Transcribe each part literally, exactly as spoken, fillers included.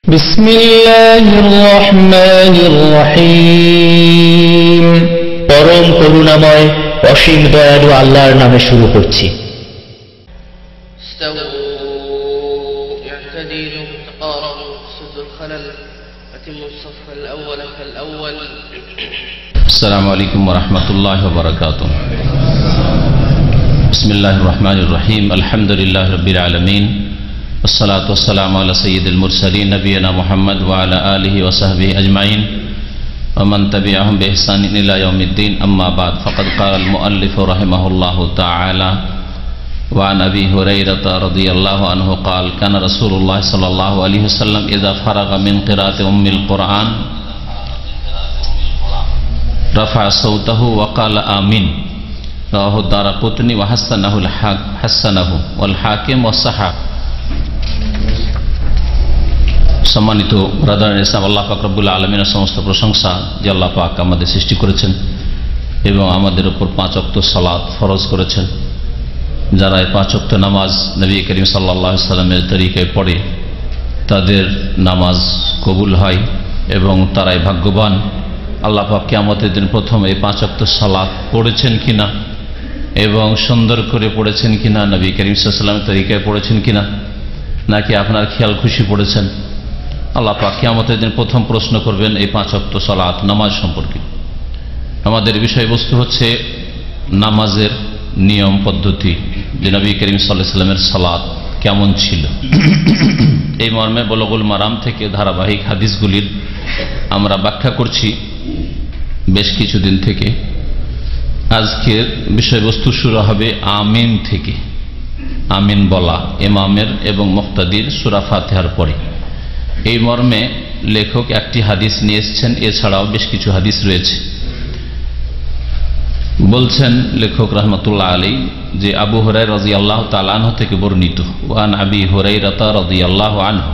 বিসমিল্লাহির রহমানির রহিম। পরম করুণাময় অসীম দয়ালু আল্লাহর নামে শুরু করছি। আসসালামু আলাইকুম ওয়া রাহমাতুল্লাহি ওয়া বারাকাতুহু। বিসমিল্লাহির রহমানির রহিম। আলহামদুলিল্লাহি রাব্বিল আলামিন। والصلاة والسلام على سيد المرسلين نبينا محمد وعلى آله وصحبه أجمعين ومن تبعهم بإحسان إلى يوم الدين. أما بعد فقد قال المؤلف رحمه الله تعالى وعن أبي هريرة رضي الله عنه قال كان رسول الله صلى الله عليه وسلم إذا فرغ من قراءة أم القرآن رفع صوته وقال آمين. رواه الدارقطني وحسنه الحسنه والحاكم والصحاح. সম্মানিত ব্রাদার ইসলাম, আল্লাহ পাক রব্বুল আলামিনের সমস্ত প্রশংসা যে আল্লাহ পাক আমাদের সৃষ্টি করেছেন এবং আমাদের উপর পাঁচ ওয়াক্ত সালাত ফরজ করেছেন। যারা এই পাঁচ ওয়াক্ত নামাজ নবী করিম সাল্লাল্লাহু আলাইহি সাল্লামের তরিকায় পড়ে তাদের নামাজ কবুল হয় এবং তারাই ভাগ্যবান। আল্লাহ পাক কিয়ামতের দিন প্রথম এই পাঁচ ওয়াক্ত সালাত পড়েছেন কিনা এবং সুন্দর করে পড়েছেন কিনা, নবী করিম সাল্লাল্লাহু আলাইহি সাল্লামের তরিকায় পড়েছেন কিনা, নাকি আপনার খেয়াল খুশি পড়েছেন, আল্লাহ পাক কিয়ামতের দিন প্রথম প্রশ্ন করবেন এই পাঁচ ওয়াক্ত সালাত নামাজ সম্পর্কে। আমাদের বিষয়বস্তু হচ্ছে নামাজের নিয়ম পদ্ধতি, যে নবী করিম সাল্লাল্লাহু আলাইহি সাল্লামের সালাত কেমন ছিল। এই মর্মে বুলুগুল মারাম থেকে ধারাবাহিক হাদিসগুলির আমরা ব্যাখ্যা করছি বেশ কিছুদিন থেকে। আজকের বিষয়বস্তু শুরু হবে আমিন থেকে। আমিন বলা ইমামের এবং মুক্তাদির সূরা ফাতিহার পরে। এই মর্মে লেখক একটি হাদিস নিয়ে এসেছেন, এছাড়াও বেশ কিছু হাদিস রয়েছে। বলছেন লেখক রাহমাতুল্লাহ আলাইহি যে আবু হুরায়রা রাদিয়াল্লাহু তাআলা আনহু থেকে বর্ণিত, ওয়ান আবি হুরায়রা রাদিয়াল্লাহু আনহু,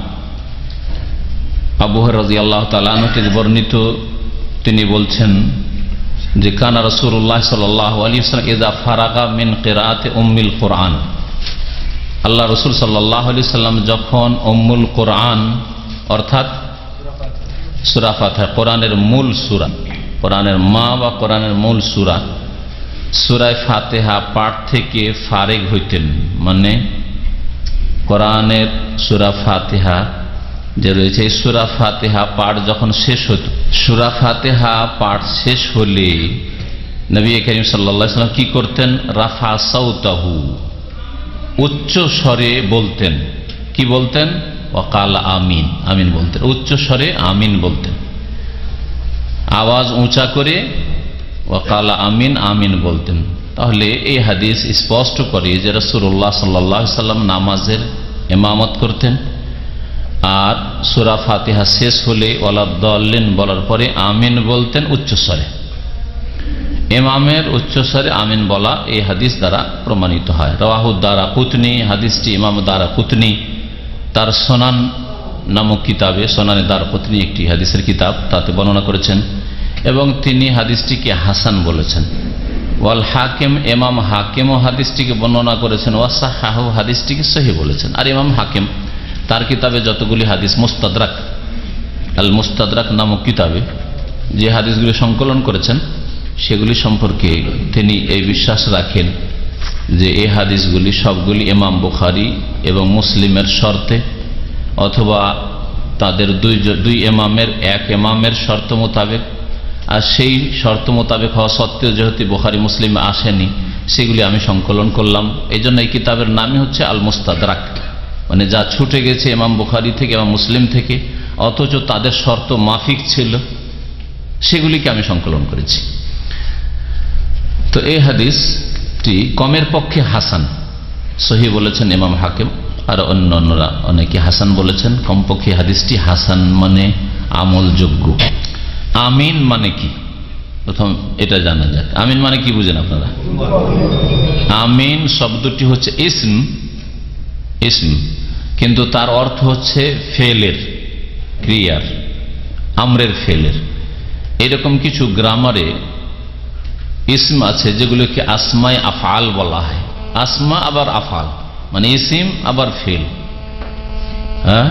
আবু হুরায়রা রাদিয়াল্লাহু তাআলা আনহু থেকে বর্ণিত, তিনি বলছেন যে কানা রাসূলুল্লাহ সাল্লাল্লাহু আলাইহি ওয়াসাল্লাম ইযা ফারাগা মিন কিরাআতি উম্মিল কুরআন, আল্লাহ রাসূল সাল্লাল্লাহু আলাইহি সাল্লাম যখন উম্মুল কুরআন অর্থাৎ সূরা ফাতিহা, কোরআনের মূল সূরা, কোরআনের মা বা কোরআনের মূল সূরা সূরা ফাতিহা পাঠ থেকে ফারেগ হইতেন, মানে কোরআনের সূরা ফাতিহা যে রয়েছে এই সূরা ফাতিহা পাঠ যখন শেষ হতো, সূরা ফাতিহা পাঠ শেষ হলে নবী করিম সাল্লাল্লাহু আলাইহি সাল্লাম কি করতেন, রাফা সাউতাহু, উচ্চ স্বরে বলতেন। কি বলতেন? ওয়াকাল আমিন, আমিন বলতেন। উচ্চ স্বরে আমিন বলতেন, আওয়াজ উঁচা করে ওয়াকাল আমিন, আমিন বলতেন। তাহলে এই হাদিস স্পষ্ট করে যে রাসূলুল্লাহ সাল্লাল্লাহু আলাইহি সাল্লাম নামাজের ইমামত করতেন, আর সূরা ফাতিহা শেষ হলে ওয়ালাদ-দাল্লিন বলার পরে আমিন বলতেন উচ্চ স্বরে। ইমামের উচ্চস্বরে আমিন বলা এই হাদিস দ্বারা প্রমাণিত হয়। রাওয়াহু দারাকুতনি, হাদিসটি ইমাম দারাকুতনি তার সোনান নামক কিতাবে, সোনানে দারাকুতনি একটি হাদিসের কিতাব, তাতে বর্ণনা করেছেন এবং তিনি হাদিসটিকে হাসান বলেছেন। ওয়াল হাকিম, ইমাম হাকিমও হাদিসটিকে বর্ণনা করেছেন, ওয়াসাহাহু, হাদিসটিকে সহিহ বলেছেন। আর ইমাম হাকিম তার কিতাবে যতগুলি হাদিস, মুস্তাদরাক, আল মুস্তাদরাক নামক কিতাবে যে হাদিসগুলি সংকলন করেছেন সেগুলি সম্পর্কে তিনি এই বিশ্বাস রাখেন যে এই হাদিসগুলি সবগুলি ইমাম বুখারী এবং মুসলিমের শর্তে অথবা তাদের দুই দুই ইমামের এক ইমামের শর্ত মোতাবেক, আর সেই শর্ত মোতাবেক হওয়া সত্ত্বেও যেহেতু বুখারী মুসলিমে আসেনি সেগুলি আমি সংকলন করলাম। এই জন্য এই কিতাবের নামই হচ্ছে আল মুস্তাদরাক, মানে যা ছুটে গেছে ইমাম বুখারী থেকে এবং মুসলিম থেকে অথচ তাদের শর্ত মাফিক ছিল সেগুলিকে আমি সংকলন করেছি। তো এই হাদিসটি কমের পক্ষে হাসান, সহিহ বলেছেন ইমাম হাকিম, আর অন্যান্যরা অনেকে হাসান বলেছেন। কমপক্ষে হাদিসটি হাসান মানে আমলযোগ্য। আমিন মানে কি, প্রথম এটা জানা যাক। আমিন মানে কি বুঝেন আপনারা? আমিন শব্দটি হচ্ছে ইসম, ইসম কিন্তু তার অর্থ হচ্ছে ফেলের, ক্রিয়ার, আমরের ফেলের। এরকম কিছু গ্রামারে ইসম আছে যেগুলোকে আসমায়ে আফআল বলা হয়। আসমা আবার আফআল, মানে ইসিম আবার ফেল। হ্যাঁ,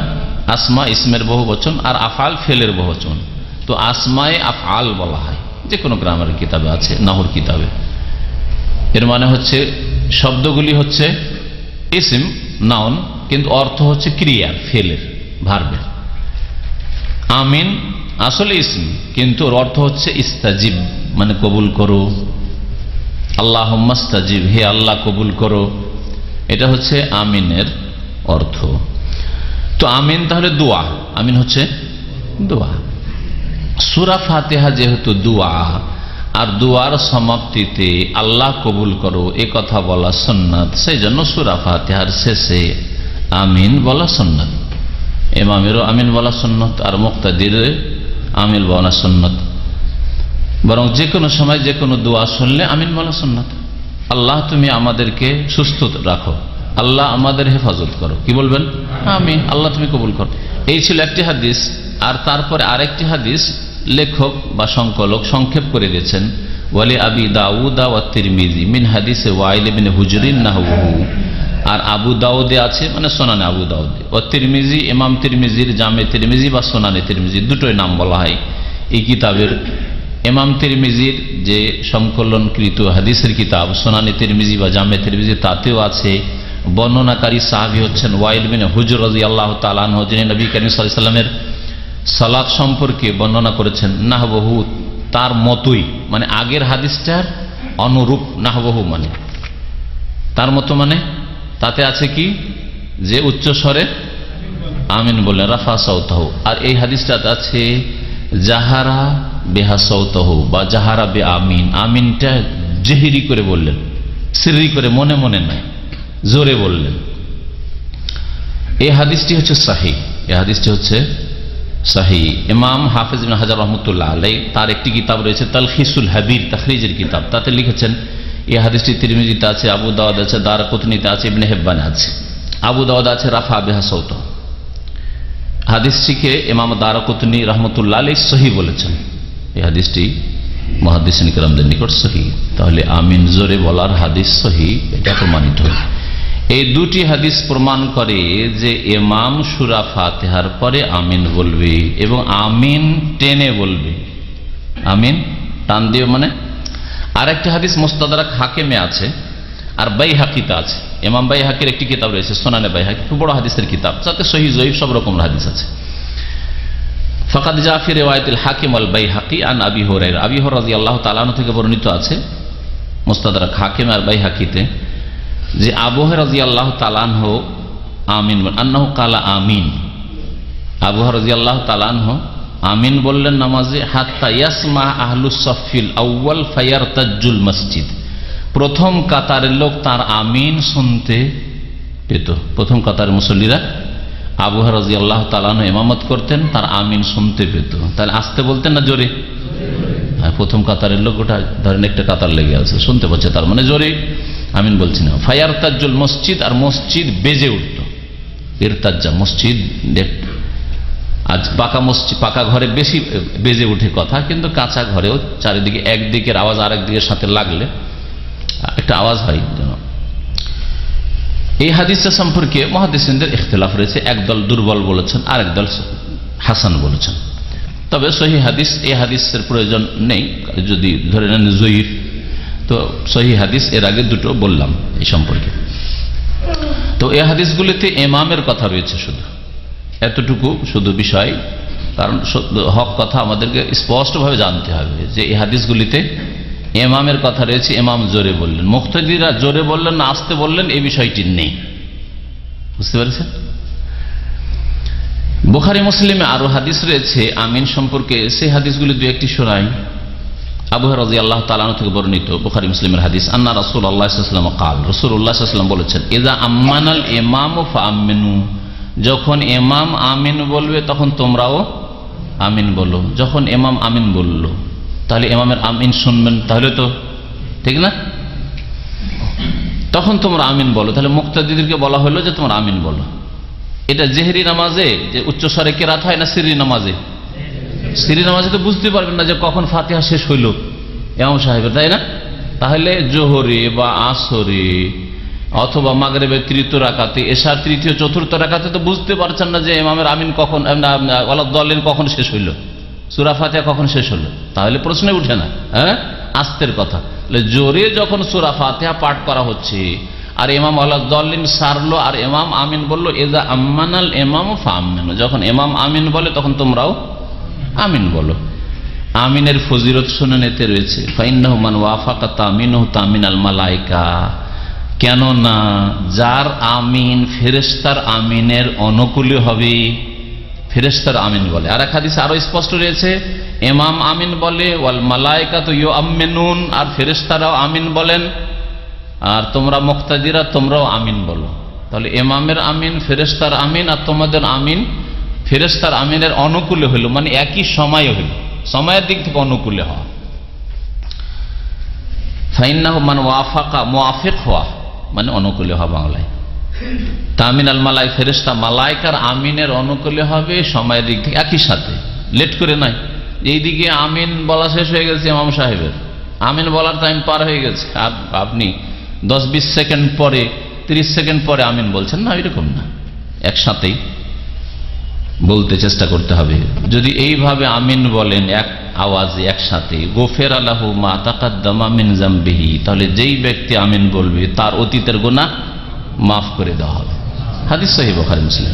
আসমা ইসমের বহু বচন আর আফআল ফেলের বহু বচন। তো আসমায়ে আফআল বলা হয়, যে কোনো গ্রামারের কিতাবে আছে, নাহর কিতাবে। এর মানে হচ্ছে শব্দগুলি হচ্ছে ইসম নাউন, কিন্তু অর্থ হচ্ছে ক্রিয়ার, ফেলের, ভার্বের। আমিন আসলে ইসম, কিন্তু ওর অর্থ হচ্ছে ইস্তাজিব, মানে কবুল করো। আল্লাহুম্মা ইস্তাজিব, হে আল্লাহ কবুল করো, এটা হচ্ছে আমিনের অর্থ। তো আমিন তাহলে দোয়া, আমিন হচ্ছে দোয়া। সূরা ফাতিহা যেহেতু দোয়া, আর দোয়ার সমাপ্তিতে আল্লাহ কবুল করো এ কথা বলা সুন্নাত, সেই জন্য সূরা ফাতিহার শেষে আমিন বলা সুন্নাত। ইমামেরও আমিন বলা সুন্নাত, আর মুক্তাদির আমিন বলা সুন্নাত। বরং যে কোনো সময় যে কোনো দোয়া শুনলে আমিন বলা সুন্নাত। আল্লাহ তুমি আমাদেরকে সুস্থ রাখো, আল্লাহ আমাদের হেফাজত করো, কি বলবেন? আমিন। আল্লাহ তুমি কবুল করো। এই ছিল একটি হাদিস। আর তারপরে আরেকটি হাদিস লেখক বা সংকলক সংক্ষেপ করে দিয়েছেন, ওয়ালি আবি দাউদ ওয়া তিরমিজি মিন হাদিসে ওয়াইল ইবনে হুজরিন নাহু। আর আবু দাউদে আছে, মানে সোনানে আবু দাউদে, ও তিরমিজি, ইমাম তিরমিজির জামে তিরমিজি বা সোনানে তিরমিজি দুটোই নাম বলা হয় এই কিতাবের। ইমাম তিরমিজির যে সংকলনকৃত হাদিসের কিতাব সোনানে তিরমিজি বা জামে তিরমিজি, তাতেও আছে বর্ণনাকারী সাহাবী হচ্ছেন ওয়াইল বিন হুজর রাদিয়াল্লাহু তাআলা আনহু, যিনি নবী করিম সাল্লাল্লাহু আলাইহি ওয়াসাল্লামের সালাত সম্পর্কে বর্ণনা করেছেন নাহবহু, তার মতোই, মানে আগের হাদিসটার অনুরূপ। নাহবহু মানে তার মতো, মানে তাতে আছে কি যে উচ্চ স্বরে আমিন বললেন, রাফা সাউতাহু। আর এই হাদিসটাতে আছে জাহারা বিহা সাউতাহু বা জাহারা বে আমিন, আমিনটা জেহেরি করে বললেন, সিররি করে, মনে মনে নয়, জোরে বললেন। এই হাদিসটি হচ্ছে সহিহ, এই হাদিসটি হচ্ছে সহিহ। ইমাম হাফিজ ইবনে হাজার রাহমাতুল্লাহ আলাইহি তার একটি কিতাব রয়েছে তালখিসুল হাবির, তাখরিজের কিতাব, তাতে লিখেছেন এই হাদিসটি তিরমিজিতে আছে, আবু দাউদ আছে, দারকুতনিতে আছে, ইবনে হিব্বানে আছে। আবু দাউদ আছে রাফা বিহা সাউতাহু। হাদিসটিকে ইমাম দারকুতনি রাহমাতুল্লাহ আলাইহি সহিহ বলেছেন। এই হাদিসটি মুহাদ্দিসিন কিরামদের নিকট সহিহ। তাহলে আমিন জোরে বলার হাদিস সহিহ, এটা প্রমাণিত হয়। এই দুটি হাদিস প্রমাণ করে যে ইমাম সূরা ফাতিহার পরে আমিন বলবে, এবং আমিন টেনে বলবে। আমিন টান দিয়ে, মানে আরেকটি হাদিস মুস্তাদরাক হাকিমে আছে, আর বাইহাকিতে আছে। ইমাম বাইহাকির একটি কিতাব রয়েছে সুনানে বাইহাকি, খুব বড় হাদিসের কিতাব, যাতে সহিহ জয়ীফ সব রকমের হাদিস আছে। ফাকাদ জা ফি রিওয়ায়াতিল হাকিম ওয়াল বাইহাকি আন আবি হুরায়রা, আবি হুরায়রা রাদিয়াল্লাহু তাআলা আনহু থেকে বর্ণিত আছে মুস্তাদরাক হাকিম আর বাইহাকিতে, যে আবু হুরায়রা রাদিয়াল্লাহু তাআলা আনহু আমিন আন্নাহু ক্বালা আমিন, আবু হুরায়রা রাদিয়াল্লাহু তাআলা আনহু আমিন বললেন নামাজে, হাত্তা ইয়াসমা আহলুস সাফিল আউয়াল ফায়ারতাজুল মসজিদ, প্রথম কাতারের লোক তার আমিন শুনতে পেত। প্রথম কাতারের মুসল্লিরা আবু হুরায়রা রাদিয়াল্লাহু তাআলা আনহু ইমামত করতেন, তার আমিন শুনতে পেত। তাহলে আসতে বলতেন না জোরে? প্রথম কাতারের লোক, ওটা ধরেন একটা কাতার লেগে আছে, শুনতে পাচ্ছে, তার মানে জোরে আমিন বলছি না। ফায়ারতাজুল মসজিদ, আর মসজিদ বেজে উঠত। ইরতাজ্জা মসজিদ, আজ পাকা মসজিদ, পাকা ঘরে বেশি বেজে উঠে কথা, কিন্তু কাঁচা ঘরেও চারিদিকে একদিকের আওয়াজ আরেক দিকের সাথে লাগলে একটা আওয়াজ হয় যেন। এই হাদিসটা সম্পর্কে মুহাদ্দিসিনদের ইখতিলাফ রয়েছে, একদল দুর্বল বলেছেন, আর একদল হাসান বলেছেন। তবে সহিহ হাদিস, এই হাদিসের প্রয়োজন নেই, যদি ধরে নেন জয়ীফ, তো সহিহ হাদিস এর আগে দুটো বললাম এই সম্পর্কে। তো এই হাদিসগুলিতে ইমামের কথা রয়েছে, শুধু এতটুকু শুধু বিষয়। কারণ হক কথা আমাদেরকে স্পষ্টভাবে জানতে হবে যে এই হাদিসগুলিতে ইমামের কথা রয়েছে, ইমাম জোরে বললেন, মুক্তাদিরা জোরে বললেন না আসতে বললেন, এই বিষয়টি নেই। বুঝতে পেরেছেন? বুখারী মুসলিমে আরো হাদিস রয়েছে আমিন সম্পর্কে, সেই হাদিসগুলি দু একটি শোনাই। আবু হুরায়রা রাদিয়াল্লাহু তাআলা আনহু থেকে বর্ণিত বুখারী মুসলিমের হাদিস, আন্না রাসূলুল্লাহ সাল্লাল্লাহু আলাইহি ওয়াসাল্লাম قال, রাসূলুল্লাহ সাল্লাল্লাহু আলাইহি ওয়াসাল্লাম বলেছেন, ইযা আম্মানাল ইমামু ফাআমিনু, যখন ইমাম আমিন বলবে তখন তোমরাও আমিন বলো। যখন ইমাম আমিন বললো, তাহলে ইমামের আমিন শুনবেন, তাহলে তো ঠিক না? তখন তোমরা আমিন বলো। তাহলে মুক্তাদিদেরকে বলা হলো যে তোমরা আমিন বলো। এটা জেহরি নামাজে যে উচ্চস্বরে কেরাত হয়, না সিররি নামাজে? সিররি নামাজে তো বুঝতে পারবেন না যে কখন ফাতিহা শেষ হইল ইমাম সাহেবের, তাই না? তাহলে জোহরে বা আসরে অথবা মাগরিবের তৃতীয় রাকাতে, এশার তৃতীয় চতুর্থ রাকাতে তো বুঝতে পারছেন না যে ইমামের আমিন কখন, ওয়ালাদ-দাল্লিন কখন শেষ হইল, সূরা ফাতিহা কখন শেষ হলো, তাহলে প্রশ্নে উঠে না। হ্যাঁ, আস্তের কথা। জোরে যখন সূরা ফাতিহা পাঠ করা হচ্ছে আর ইমাম ওয়ালাদ-দাল্লিন সারলো আর ইমাম আমিন বললো, ইযা আম্মানাল ইমামু ফাআমিনু, যখন ইমাম আমিন বলে তখন তোমরাও আমিন বলো। আমিনের ফজিলত সুনানেতে রয়েছে, ফাইন্নাহু মান ওয়াফাকা তামিনুহু তামিনাল মালায়েকা, কেননা যার আমিন ফেরেশতার আমিনের অনুকূলে হবে, ফেরেশতার আমিন বলে। আর এক হাদিসে আরো স্পষ্ট রয়েছে, ইমাম আমিন বলে, ওয়াল মালায়েকাতু ইউআমিনুন, আর ফেরেশতারাও আমিন বলেন, আর তোমরা মুক্তাদিরা তোমরাও আমিন বলো। তাহলে ইমামের আমিন, ফেরেশতার আমিন, আর তোমাদের আমিন ফেরেশতার আমিনের অনুকূলে হইল, মানে একই সময় হইল, সময়ের দিক থেকে অনুকূলে হওয়া। ফাইন্নাহু মান ওয়াফাকা, মুআফিক হওয়া মানে অনুকূলে হওয়া বাংলায়। তামিন আল মালায়েকা, ফেরেশতা মালায়েকার আমিনের অনুকূলে হবে সময়ের দিক থেকে, একই সাথে, লেট করে নাই। এইদিকে আমিন বলা শেষ হয়ে গেছে ইমাম সাহেবের, আমিন বলার টাইম পার হয়ে গেছে, আর আপনি দশ বিশ সেকেন্ড পরে, তিরিশ সেকেন্ড পরে আমিন বলছেন না, এরকম না, একসাথেই বলতে চেষ্টা করতে হবে। যদি এইভাবে আমিন বলেন এক আওয়াজে একসাথে, গোফের আলাহু মা তাকাদ্দামা মিন যামবিহি, তাহলে যেই ব্যক্তি আমিন বলবে তার অতীতের গুনাহ মাফ করে দেওয়া হবে। হাদিস সহিহ বুখারী মুসলিম।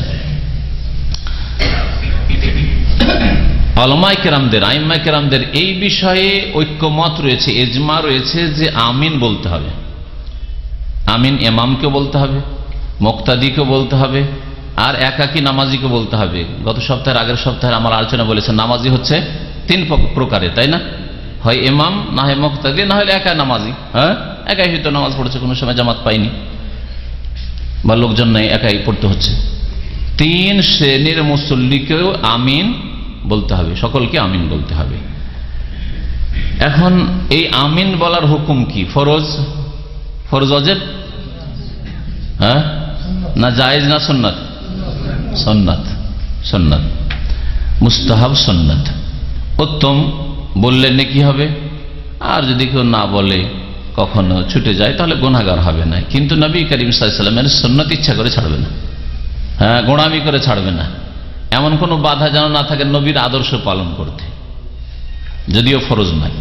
উলামায়ে কেরামদের, আইম্মায়ে কেরামদের এই বিষয়ে ঐক্যমত রয়েছে, ইজমা রয়েছে যে আমিন বলতে হবে। আমিন ইমামকে বলতে হবে, মুক্তাদিকে বলতে হবে, আর একাকী নামাজিকে বলতে হবে। গত সপ্তাহের আগের সপ্তাহে আমার আলোচনা বলেছে, নামাজি হচ্ছে তিন প্রকারের, তাই না? হয় ইমাম, না হয় মুক্তাদি, না হলে একা নামাজি। হ্যাঁ, একাই হয়তো নামাজ পড়েছে, কোনো সময় জামাত পাইনি বা লোকজন নেই, একাই পড়তে হচ্ছে। তিন শ্রেণীর মুসল্লিকেও আমিন বলতে হবে, সকলকে আমিন বলতে হবে। এখন এই আমিন বলার হুকুম কি? ফরজ, ফরজ ওয়াজিব, হ্যাঁ না জায়েজ না সুন্নাত? সুন্নাত, সুন্নাত, মুস্তাহাব সুন্নাত। উত্তম বললে নেকি হবে, আর যদি কেউ না বলে কখনো ছুটে যায় তাহলে গুনাহগার হবে না। কিন্তু নবী করিম সাল্লাল্লাহু আলাইহি ওয়াসাল্লামের সুন্নাত ইচ্ছা করে ছাড়বে না, হ্যাঁ, গোঁড়ামি করে ছাড়বে না। এমন কোনো বাধা যেন না থাকে নবীর আদর্শ পালন করতে, যদিও ফরজ নয়।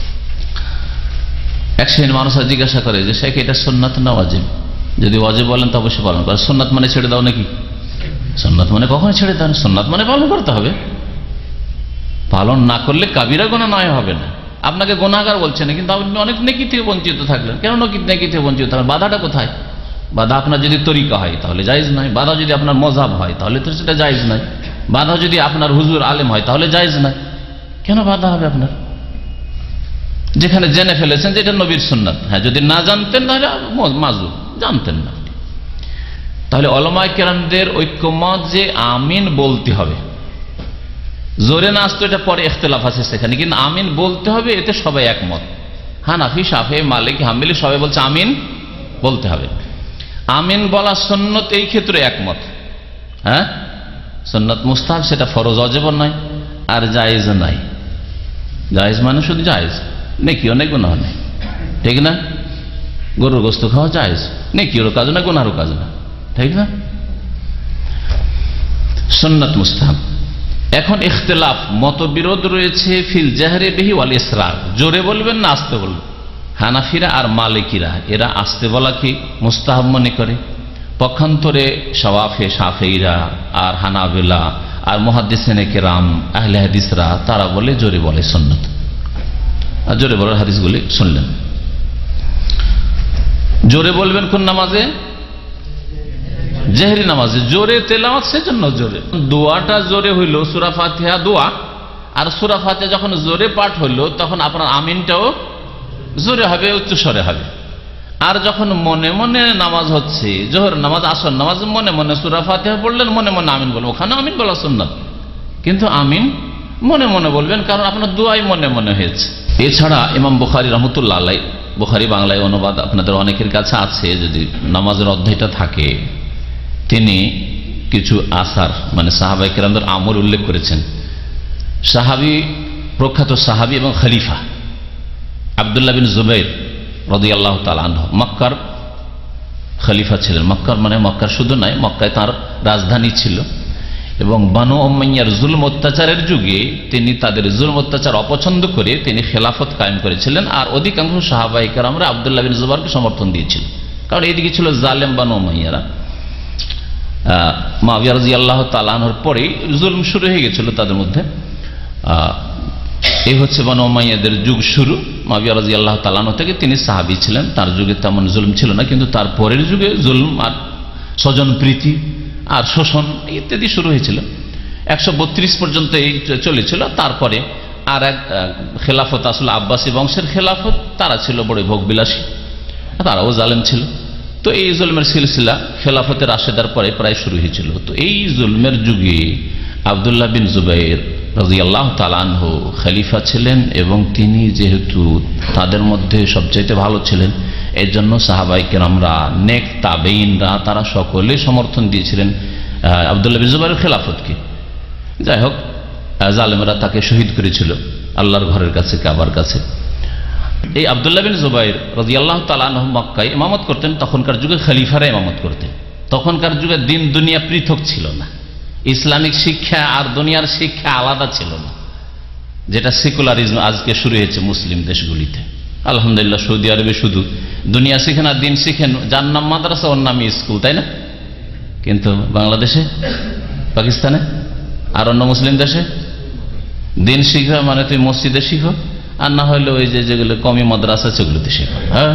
এক শ্রেণীর মানুষরা জিজ্ঞাসা করে যে শেখ এটা সুন্নাত না ওয়াজিব? যদি ওয়াজিব বলেন তো অবশ্যই পালন করে, সুন্নাত মানে ছেড়ে দাও নাকি? সুন্নাত মানে কখনো ছেড়ে দেন, সুন্নাত মানে পালন করতে হবে। পালন না করলে কাবিরা গুনাহ নয়, হবে না। আপনাকে গুনাহগার বলছে না, কিন্তু আপনি অনেক নেকি থেকে বঞ্চিত থাকলেন। কেন নেকি থেকে বঞ্চিত থাকলেন? বাধাটা কোথায়? বাধা আপনার যদি তরিকা হয় তাহলে জায়েজ নয়, বাধা যদি আপনার মযহাব হয় তাহলে তো সেটা জায়েজ নয়, বাধা যদি আপনার হুজুর আলেম হয় তাহলে জায়েজ নয়। কেন বাধা হবে আপনার? যেখানে জেনে ফেলেছেন যে এটা নবীর সুন্নাত, হ্যাঁ, যদি না জানতেন তাহলে মাজুর, জানতেন না। তাহলে উলামায়ে কেরামদের ঐক্যমত যে আমিন বলতে হবে, জোরে না আসতো এটা পরে ইখতিলাফ আছে সেখানে, কিন্তু আমিন বলতে হবে, এতে সবাই একমত। হানাফি, শাফিঈ, মালিকি, হাম্বলি সবাই বলছে আমিন বলতে হবে। আমিন বলা সুন্নত, এই ক্ষেত্রে একমত। হ্যাঁ, সুন্নত মুস্তাহাব, সেটা ফরজ ওয়াজিব নয়, আর জায়েজ নাই। জায়েজ মানে শুধু জায়েজ, নেকিও নেই গুনাহ নেই, ঠিক না? গরুর গোশত খাওয়া জায়েজ, নেকিরও কাজ না, গুনাহরও কাজ না, ঠিক না? সুন্নাত মুস্তাহাব। এখন ইখতিলাফ, মতবিরোধ রয়েছে ফিল জাহরি বিহি ওয়াল ইসরার, জোরে বলবেন না আস্তে বলবেন। হানাফিরা আর মালিকিরা এরা আস্তে বলাকে মুস্তাহাব মনে করে, পক্ষান্তরে শাওয়াফি, শাফিঈরা আর হানাবিলা আর মুহাদ্দিসিনে কেরাম, আহলে হাদিসরা তারা বলে জোরে বলে সুন্নাত। আর জোরে বলার হাদিসগুলি শুনলেন। জোরে বলবেন কোন নামাজে? জেহরি নামাজে। জোরে তেলাওয়াত, সেজন্য জোরে। দোয়াটা জোরে হইল, সূরা ফাতিহা দোয়া, আর সূরা ফাতিহা যখন জোরে পাঠ হইল তখন আপনার আমিনটাও জোরে হবে, উচ্চস্বরে হবে। আর যখন মনে মনে নামাজ হচ্ছে, জোহর নামাজ, আসর নামাজ, মনে মনে সূরা ফাতিহা পড়লেন, মনে মনে আমিন বলবেন, ওখানে আমিন বলা সুন্নাত, কিন্তু আমিন মনে মনে বলবেন, কারণ আপনার দোয়াই মনে মনে হয়েছে। এছাড়া ইমাম বুখারী রাহমাতুল্লাহ আলাইহি, বুখারী বাংলায় অনুবাদ আপনাদের অনেকের কাছে আছে, যদি নামাজের অধ্যায়টা থাকে, তিনি কিছু আসার মানে সাহাবায়ে কেরামদের আমল উল্লেখ করেছেন। সাহাবী, প্রখ্যাত সাহাবী এবং খলিফা আব্দুল্লাহ বিন জুবাইর রাদিয়াল্লাহু তাআলা আনহু, মক্কার খলিফা ছিলেন। মক্কার মানে মক্কার শুধু নয়, মক্কায় তার রাজধানী ছিল এবং বানু উমাইয়ার জুলম অত্যাচারের যুগে তিনি তাদের জুলম অত্যাচার অপছন্দ করে তিনি খেলাফত কায়েম করেছিলেন। আর অধিকাংশ সাহাবায়ে কেরামরা আব্দুল্লাহ বিন জুবাইরকে সমর্থন দিয়েছিলেন, কারণ এইদিকে ছিল জালেম বানু উমাইয়ারা। মুআবিয়া রাদিয়াল্লাহু তাআলা আনহুর পরে জুলম শুরু হয়ে গেছিল তাদের মধ্যে। এই হচ্ছে বানু উমাইয়াদের যুগ শুরু। মুআবিয়া রাদিয়াল্লাহু তাআলা আনহু থেকে তিনি সাহাবী ছিলেন, তার যুগে তেমন জুলম ছিল না, কিন্তু তার পরের যুগে জুলম আর স্বজন প্রীতি আর শোষণ ইত্যাদি শুরু হয়েছিল। একশো বত্রিশ পর্যন্ত এই চলেছিল। তারপরে আর এক খেলাফত আসলে আব্বাসী বংশের খেলাফত, তারা ছিল বড় ভোগবিলাসী, তারাও জালেম ছিল। তো এই জুলমের সিলসিলা খেলাফতের রাশেদার পরে প্রায় শুরু হয়েছিল। তো এই জুলমের যুগে আব্দুল্লাহ বিন জুবাইর রাদিয়াল্লাহু তাআলা আনহু খলিফা ছিলেন এবং তিনি যেহেতু তাদের মধ্যে সবচাইতে ভালো ছিলেন, এর জন্য সাহাবায়ে কেরামরা, নেক তাবেঈনরা তারা সকলে সমর্থন দিয়েছিলেন আব্দুল্লাহ বিন জুবাইরের খেলাফতকে। যাই হোক, জালেমরা তাকে শহীদ করেছিল আল্লাহর ঘরের কাছে, কাবার কাছে। এই আব্দুল্লাহ বিন জুবাইর রাদিয়াল্লাহু তাআলা আনহু মক্কায় ইমামত করতেন। তখনকার যুগে খলিফারা ইমামত করতেন। তখনকার যুগে দিন দুনিয়া পৃথক ছিল না, ইসলামিক শিক্ষা আর দুনিয়ার শিক্ষা আলাদা ছিল না, যেটা সেকুলারিজম আজকে শুরু হয়েছে মুসলিম দেশগুলিতে। আলহামদুলিল্লাহ, সৌদি আরবে শুধু দুনিয়া শিখেন আর দিন শিখেন, যার নাম মাদ্রাসা ওর নামই স্কুল, তাই না? কিন্তু বাংলাদেশে, পাকিস্তানে আর অন্য মুসলিম দেশে দিন শিখা মানে তুই মসজিদে শিখো, আর না হলে ওই যে যেগুলো কমি মাদ্রাসা সেগুলোতে শিখো। হ্যাঁ,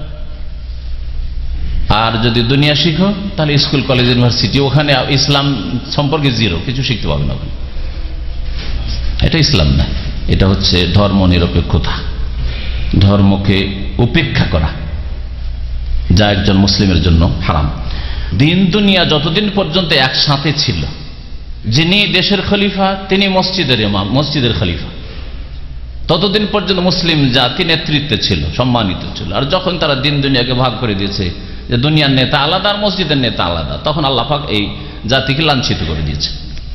আর যদি দুনিয়া শিখো তাহলে স্কুল, কলেজ, ইউনিভার্সিটি, ওখানে ইসলাম সম্পর্কে জিরো, কিছু শিখতে পাবে না ওখানে। এটা ইসলাম না, এটা হচ্ছে ধর্ম নিরপেক্ষতা, ধর্মকে উপেক্ষা করা, যা একজন মুসলিমের জন্য হারাম। দিন দুনিয়া যতদিন পর্যন্ত একসাথে ছিল, যিনি দেশের খলিফা তিনি মসজিদের ইমাম, মসজিদের খলিফা, ততদিন পর্যন্ত মুসলিম জাতি নেতৃত্বে ছিল, সম্মানিত ছিল। আর যখন তারা দিন দুনিয়াকে ভাগ করে দিয়েছে, যে দুনিয়ার নেতা আলাদা আর মসজিদের নেতা আলাদা, তখন আল্লাহ পাক এই জাতিকে লাঞ্ছিত করে দিয়েছে।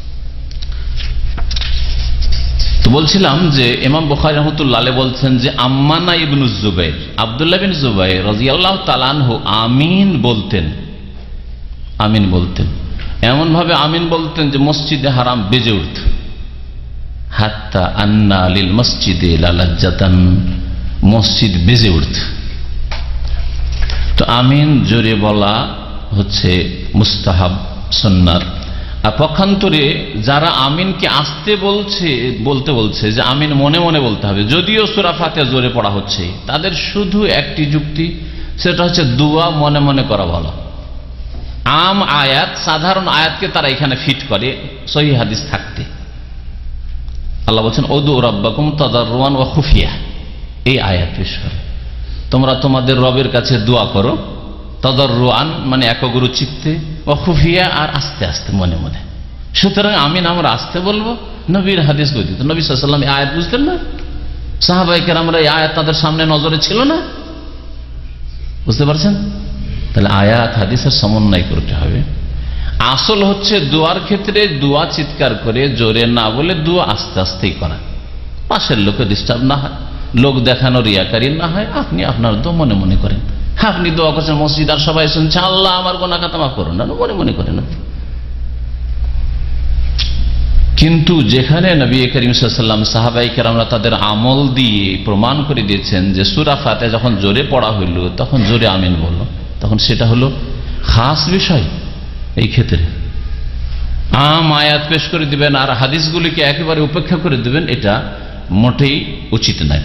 তো বলছিলাম যে ইমাম বুখারী রাহমাতুল্লাহ আলাইহি বলছেন যে আম্মানা ইবনু জুবাইর, আব্দুল্লাহ বিন জুবাইর রাদিয়াল্লাহু তাআলা আনহু আমিন বলতেন, আমিন বলতেন, এমন ভাবে আমিন বলতেন যে মসজিদে হারাম বেজে উঠত। হাত্তা আন্না লিল মসজিদে লালাজ্জাতান, মসজিদ বেজে উঠত। তো আমিন জোরে বলা হচ্ছে মুস্তাহাব, সুন্নাত। আর পক্ষান্তরে যারা আমিনকে আসতে বলছে, বলতে বলছে যে আমিন মনে মনে বলতে হবে, যদিও সূরা ফাতিহা জোরে পড়া হচ্ছে, তাদের শুধু একটি যুক্তি, সেটা হচ্ছে দোয়া মনে মনে করা ভালো। আম আয়াত, সাধারণ আয়াতকে তারা এখানে ফিট করে সহিহ হাদিস থাকতে। আল্লাহ বলছেন উদু রাব্বাকুম তাদাররুআন ওয়া খুফিয়া, এই আয়াত পেশ করে তোমরা তোমাদের রবের কাছে দোয়া করো, তাদাররুআন মানে একগুরু চিত্তে, ওয়া খুফিয়া আর আস্তে আস্তে মনে মনে। সুতরাং আমিন আমরা আস্তে বলবো, নবীর হাদিস গঠিত। নবী সাল্লাল্লাহু আলাইহি ওয়াসাল্লাম এই আয়াত বুঝতেন না, সাহাবায়ে কেরামরা এই আয়াত তাদের সামনে নজরে ছিল না, বুঝতে পারছেন? তাহলে আয়াত হাদিসের সমন্বয় করতে হবে। আসল হচ্ছে দোয়ার ক্ষেত্রে দোয়া চিৎকার করে জোরে না বলে দোয়া আস্তে আস্তেই করা, পাশের লোকে ডিস্টার্ব না হয়, লোক দেখানো রিয়াকারী না হয়, আপনি আপনার দোয়া মনে মনে করেন। আপনি দোয়া করছেন মসজিদ আর সবাই শুনছে আল্লাহ আমার গুনাহ খাতা মাফ করুন, না মনে মনে করেন। কিন্তু যেখানে নবী করিম সাল্লাল্লাহু আলাইহি ওয়াসাল্লাম সাহাবায়ে কেরামরা তাদের আমল দিয়ে প্রমাণ করে দিয়েছেন যে সূরা ফাতিহা যখন জোরে পড়া হইল তখন জোরে আমিন বলল, তখন সেটা হলো খাস বিষয়। এই ক্ষেত্রে আম আয়াত পেশ করে দিবেন আর হাদিসগুলিকে একেবারে উপেক্ষা করে দিবেন, এটা মোটেই উচিত নয়।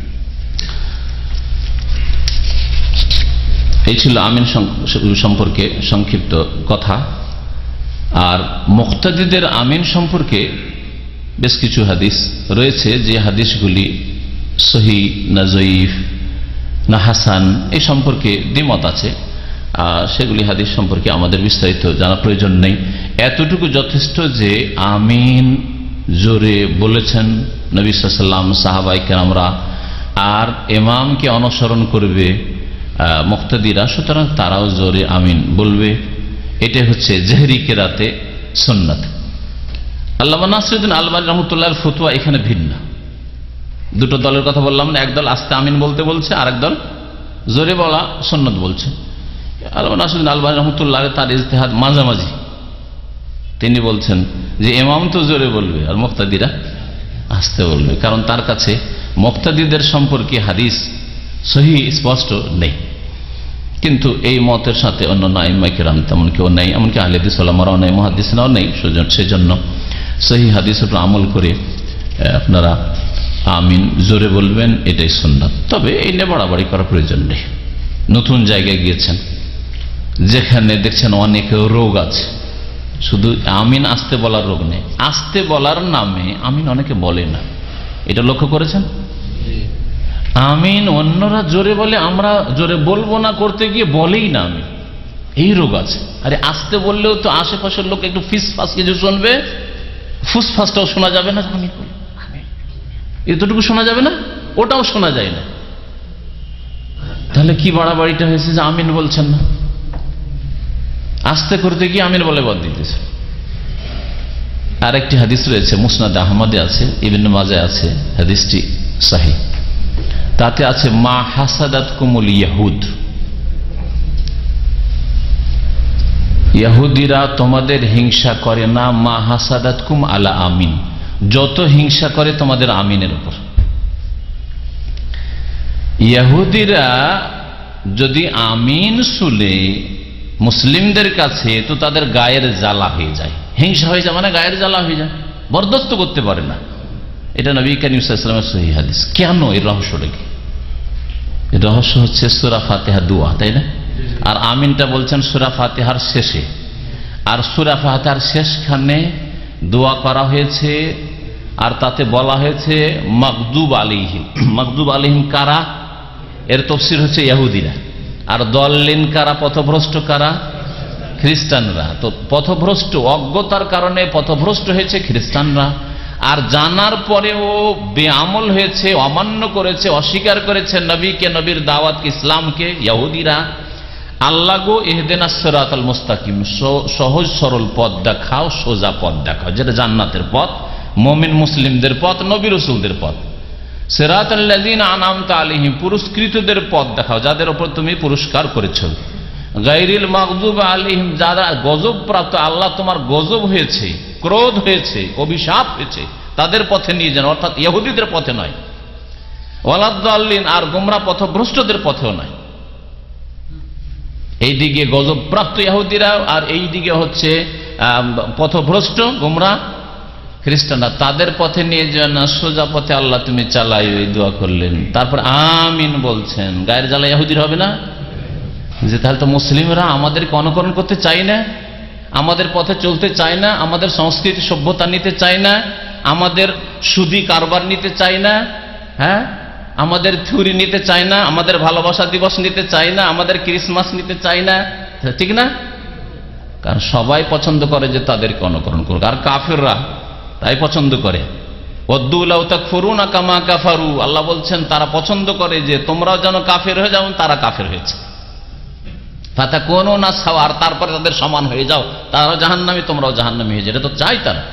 এই ছিল আমিন সম্পর্কে সংক্ষিপ্ত কথা। আর মুক্তাদিদের আমিন সম্পর্কে বেশ কিছু হাদিস রয়েছে, যে হাদিসগুলি সহিহ না জয়ীফ না হাসান এই সম্পর্কে দ্বিমত আছে। সেগুলি হাদিস সম্পর্কে আমাদের বিস্তারিত জানা প্রয়োজন নেই। এতটুকু যথেষ্ট যে আমিন জোরে বলেছেন নবী সাল্লাল্লাহু আলাইহি ওয়াসাল্লাম, সাহাবায়ে কেরামরা, আর ইমামকে অনুসরণ করবে মুক্তাদিরা, সুতরাং তারাও জোরে আমিন বলবে। এটাই হচ্ছে জেহরি কেরাতে সুন্নাত। আল্লামা নাসিরুদ্দিন আলবানী রাহমাতুল্লাহর ফতোয়া এখানে ভিন্ন। দুটো দলের কথা বললাম না, একদল আস্তে আমিন বলতে বলছে, আর একদল জোরে বলা সুন্নাত বলছে। আল্লামা নাসিরুদ্দিন আলবানী রহমতুল্লাহ তার ইজতিহাদ মাঝামাঝি, তিনি বলছেন যে ইমাম তো জোরে বলবে আর মুক্তাদিরা আস্তে বলবে, কারণ তার কাছে মুক্তাদিদের সম্পর্কে হাদিস সহি স্পষ্ট নেই। কিন্তু এই মতের সাথে অন্য আইম্মায়ে কেরাম তেমন কেউ নেই, এমনকি আহলে হাদিস ওলামারাও নেই, মুহাদ্দিসরাও নেই। সেজন্য সহি হাদিসের উপর আমল করে আপনারা আমিন জোরে বলবেন, এটাই সুন্নাত। তবে এই নিয়ে বাড়াবাড়ি করার প্রয়োজন নেই। নতুন জায়গায় গিয়েছেন যেখানে দেখছেন অনেক রোগ আছে, শুধু আমিন আস্তে বলার রোগ নেই, আস্তে বলার নামে আমিন অনেকে বলে না, এটা লক্ষ্য করেছেন? আমিন অন্যরা জোরে বলে, আমরা জোরে বলবো না করতে গিয়ে বলেই না আমিন, এই রোগ আছে। আরে আস্তে বললেও তো আশেপাশের লোক একটু ফিস ফাস কিছু শুনবে, ফুসফাসটাও শোনা যাবে না, আমিন এতটুকু শোনা যাবে না, ওটাও শোনা যায় না। তাহলে কি বাড়াবাড়িটা হয়েছে যে আমিন বলছেন না, আস্তে করতে গিয়ে আমিন বলে বাদ দিতেছে। আর একটি হাদিস রয়েছে মুসনাদ আহমদে আছে, ইবনে মাজায় আছে, হাদিসটি সহিহ। তাতে আছে মা হাসাদাতকুমুল ইয়াহুদ, ইহুদিরা তোমাদের হিংসা করে না, মা হাসাদাতকুম আলা আমিন, যত হিংসা করে তোমাদের আমিনের উপর। ইহুদিরা যদি আমিন শুনে মুসলিমদের কাছে তো তাদের গায়ের জ্বালা হয়ে যায়, হিংসা হয়ে যায়, মানে গায়ের জ্বালা হয়ে যায়, বরদাস্ত করতে পারে না। এটা নবী করিম সাল্লাল্লাহু আলাইহি ওয়াসাল্লামের সহিহ হাদিস। কেন? এর রহস্যটা কি? এর রহস্য হচ্ছে সূরা ফাতিহা দোয়া, তাই না? আর আমিনটা বলছেন সূরা ফাতিহার শেষে, আর সূরা ফাতিহার শেষখানে দোয়া করা হয়েছে, আর তাতে বলা হয়েছে মাগদুব আলাইহিম। মাগদুব আলাইহিম কারা? এর তাফসীর হচ্ছে ইহুদিরা। আর দল্লিন কারা? পথভ্রষ্ট কারা? খ্রিস্টানরা। তো পথভ্রষ্ট, অজ্ঞতার কারণে পথভ্রষ্ট হয়েছে খ্রিস্টানরা, আর জানার পরেও বেআমল হয়েছে, অমান্য করেছে, অস্বীকার করেছে নবীকে, নবীর দাওয়াত ইসলামকে ইহুদিরা। আল্লাহ গো ইহদিনাস সিরাতাল মুস্তাকিম, সহজ সরল পথ দেখাও, সোজা পথ দেখাও, যেটা জান্নাতের পথ, মুমিন মুসলিমদের পথ, নবী রাসূলদের পথ। সিরাতাল্লাযিনা আনআমতা আলাইহিম, পুরস্কৃতদের পথ দেখাও, যাদের উপর তুমি পুরস্কার করেছো। গায়রিল মাগদুব আলাইহিম, যারা গজব প্রাপ্ত, আল্লাহ তোমার গজব হয়েছে, ক্রোধ হয়েছে, অভিশাপ হয়েছে, তাদের পথে নিয়ে যান, অর্থাৎ ইহুদিদের পথে নয়। ওয়ালাদ-দাল্লিন, আর গোমরাহ পথভ্রষ্টদের পথেও নয়। এইদিকে গজব প্রাপ্ত ইহুদিরা, আর এই দিকে হচ্ছে পথভ্রষ্ট গোমরাহ খ্রিস্টানরা, তাদের পথে নিয়ে যান, সোজা পথে আল্লাহ তুমি চালাই, ওই দোয়া করলেন। তারপর আমিন বলছেন, গায়ের জ্বালা ইহুদির হবে না? যে তাহলে তো মুসলিমরা আমাদেরকে অনুকরণ করতে চায় না, আমাদের পথে চলতে চায় না, আমাদের সংস্কৃতি সভ্যতা নিতে চায় না, আমাদের সুদি কারবার নিতে চায় না, হ্যাঁ, আমাদের থিওরি নিতে চায় না, আমাদের ভালোবাসা দিবস নিতে চায় না, আমাদের ক্রিসমাস নিতে চায় না, ঠিক না? কারণ সবাই পছন্দ করে যে তাদেরকে অনুকরণ করুক, আর কাফেররা তাই পছন্দ করে। ওয়াদ্দু লাউ তাকফুরুনা কামা কাফারু, আল্লাহ বলছেন তারা পছন্দ করে যে তোমরাও যেন কাফের হয়ে যাও, তারা কাফের হয়েছে। ফাতাকুনুনা সাওয়া, আর তারপরে তাদের সমান হয়ে যাও, তারাও জাহান্নামী তোমরাও জাহান্নামী হয়ে যাও, এটা তো চাই তারা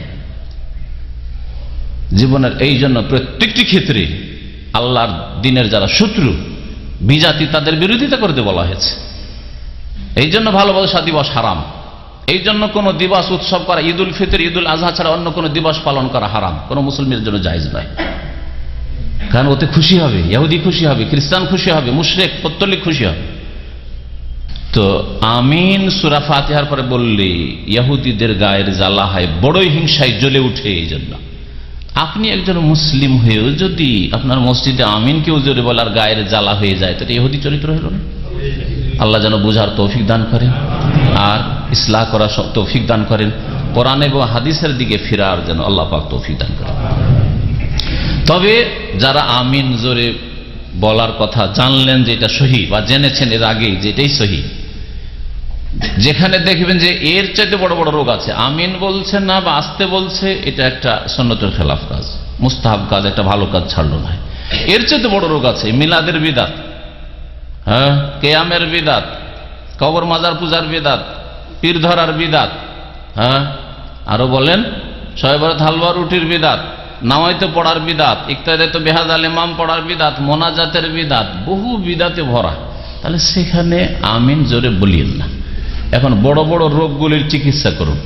জীবনের। এই জন্য প্রত্যেকটি ক্ষেত্রে আল্লাহর দ্বীনের যারা শত্রু, বিজাতি, তাদের বিরোধিতা করতে বলা হয়েছে। এই জন্য ভালোবাসা দিবস হারাম, এই জন্য কোন দিবস উৎসব করা, ঈদ উল ফিতর, ঈদ উল আজহা ছাড়া অন্য কোন দিবস পালন করা হারাম, কোন মুসলিমের জন্য জায়েজ নয়। কারণ ওতে খুশি হবে, ইহুদি খুশি হবে, খ্রিস্টান খুশি হবে, মুশরিক পত্তলিক খুশি হবে। তো আমিন সূরা ফাতিহার পরে বললে ইহুদিদের গায়ের জ্বালা হয়, বড়ই হিংসায় জ্বলে উঠে। এই জন্য আপনি একজন মুসলিম হয়েও যদি আপনার মসজিদে আমিন কেউ জোরে বলার গায়ের জ্বালা হয়ে যায়, তো ইহুদি চরিত্র হলো না। আল্লাহ যেন বুঝার তৌফিক দান করেন, আর ইসলাহ করার তৌফিক দান করেন, কোরআন এবং হাদিসের দিকে ফিরার যেন আল্লাহ পাক তৌফিক দান করেন। তবে যারা আমিন জোরে বলার কথা জানলেন যে এটা সহি, বা জেনেছেন এর আগেই যে এটাই সহি, যেখানে দেখবেন যে এর চাইতে বড় বড় রোগ আছে, আমিন বলছে না বা আসতে বলছে, এটা একটা সুন্নতের খেলাফ কাজ, মুস্তাহাব কাজ, একটা ভালো কাজ ছাড়লো না। এর চাইতে বড় রোগ আছে মিলাদের বিদাত, হ্যাঁ, কেয়ামের বিদাত, কবর মাজার পূজার বিদাত, পীর ধরার বিদাত, হ্যাঁ, আরো বলেন শবে বরাত হালুয়া রুটির বিদাত, নামাইতে পড়ার বিদাত, ইক্তাদাতে বেহাজ আল ইমাম পড়ার বিদাত, মোনাজাতের বিদাত, বহু বিদাতে ভরা। তাহলে সেখানে আমিন জোরে বলিয়েন না। এখন বড় বড় রোগগুলির চিকিৎসা করুন।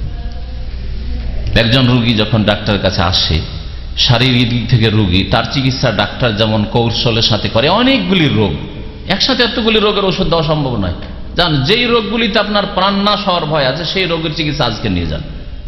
একজন রোগী যখন ডাক্তারের কাছে আসে, শারীরিক দিক থেকে রোগী, তার চিকিৎসা ডাক্তার যেমন কৌশলের সাথে করে। অনেকগুলি রোগ একসাথে, এতগুলি রোগের ওষুধ দেওয়া সম্ভব নয়। জান, যেই রোগগুলিতে আপনার প্রাণ নাশ হওয়ার ভয় আছে সেই রোগের চিকিৎসা আজকে নিয়ে যান,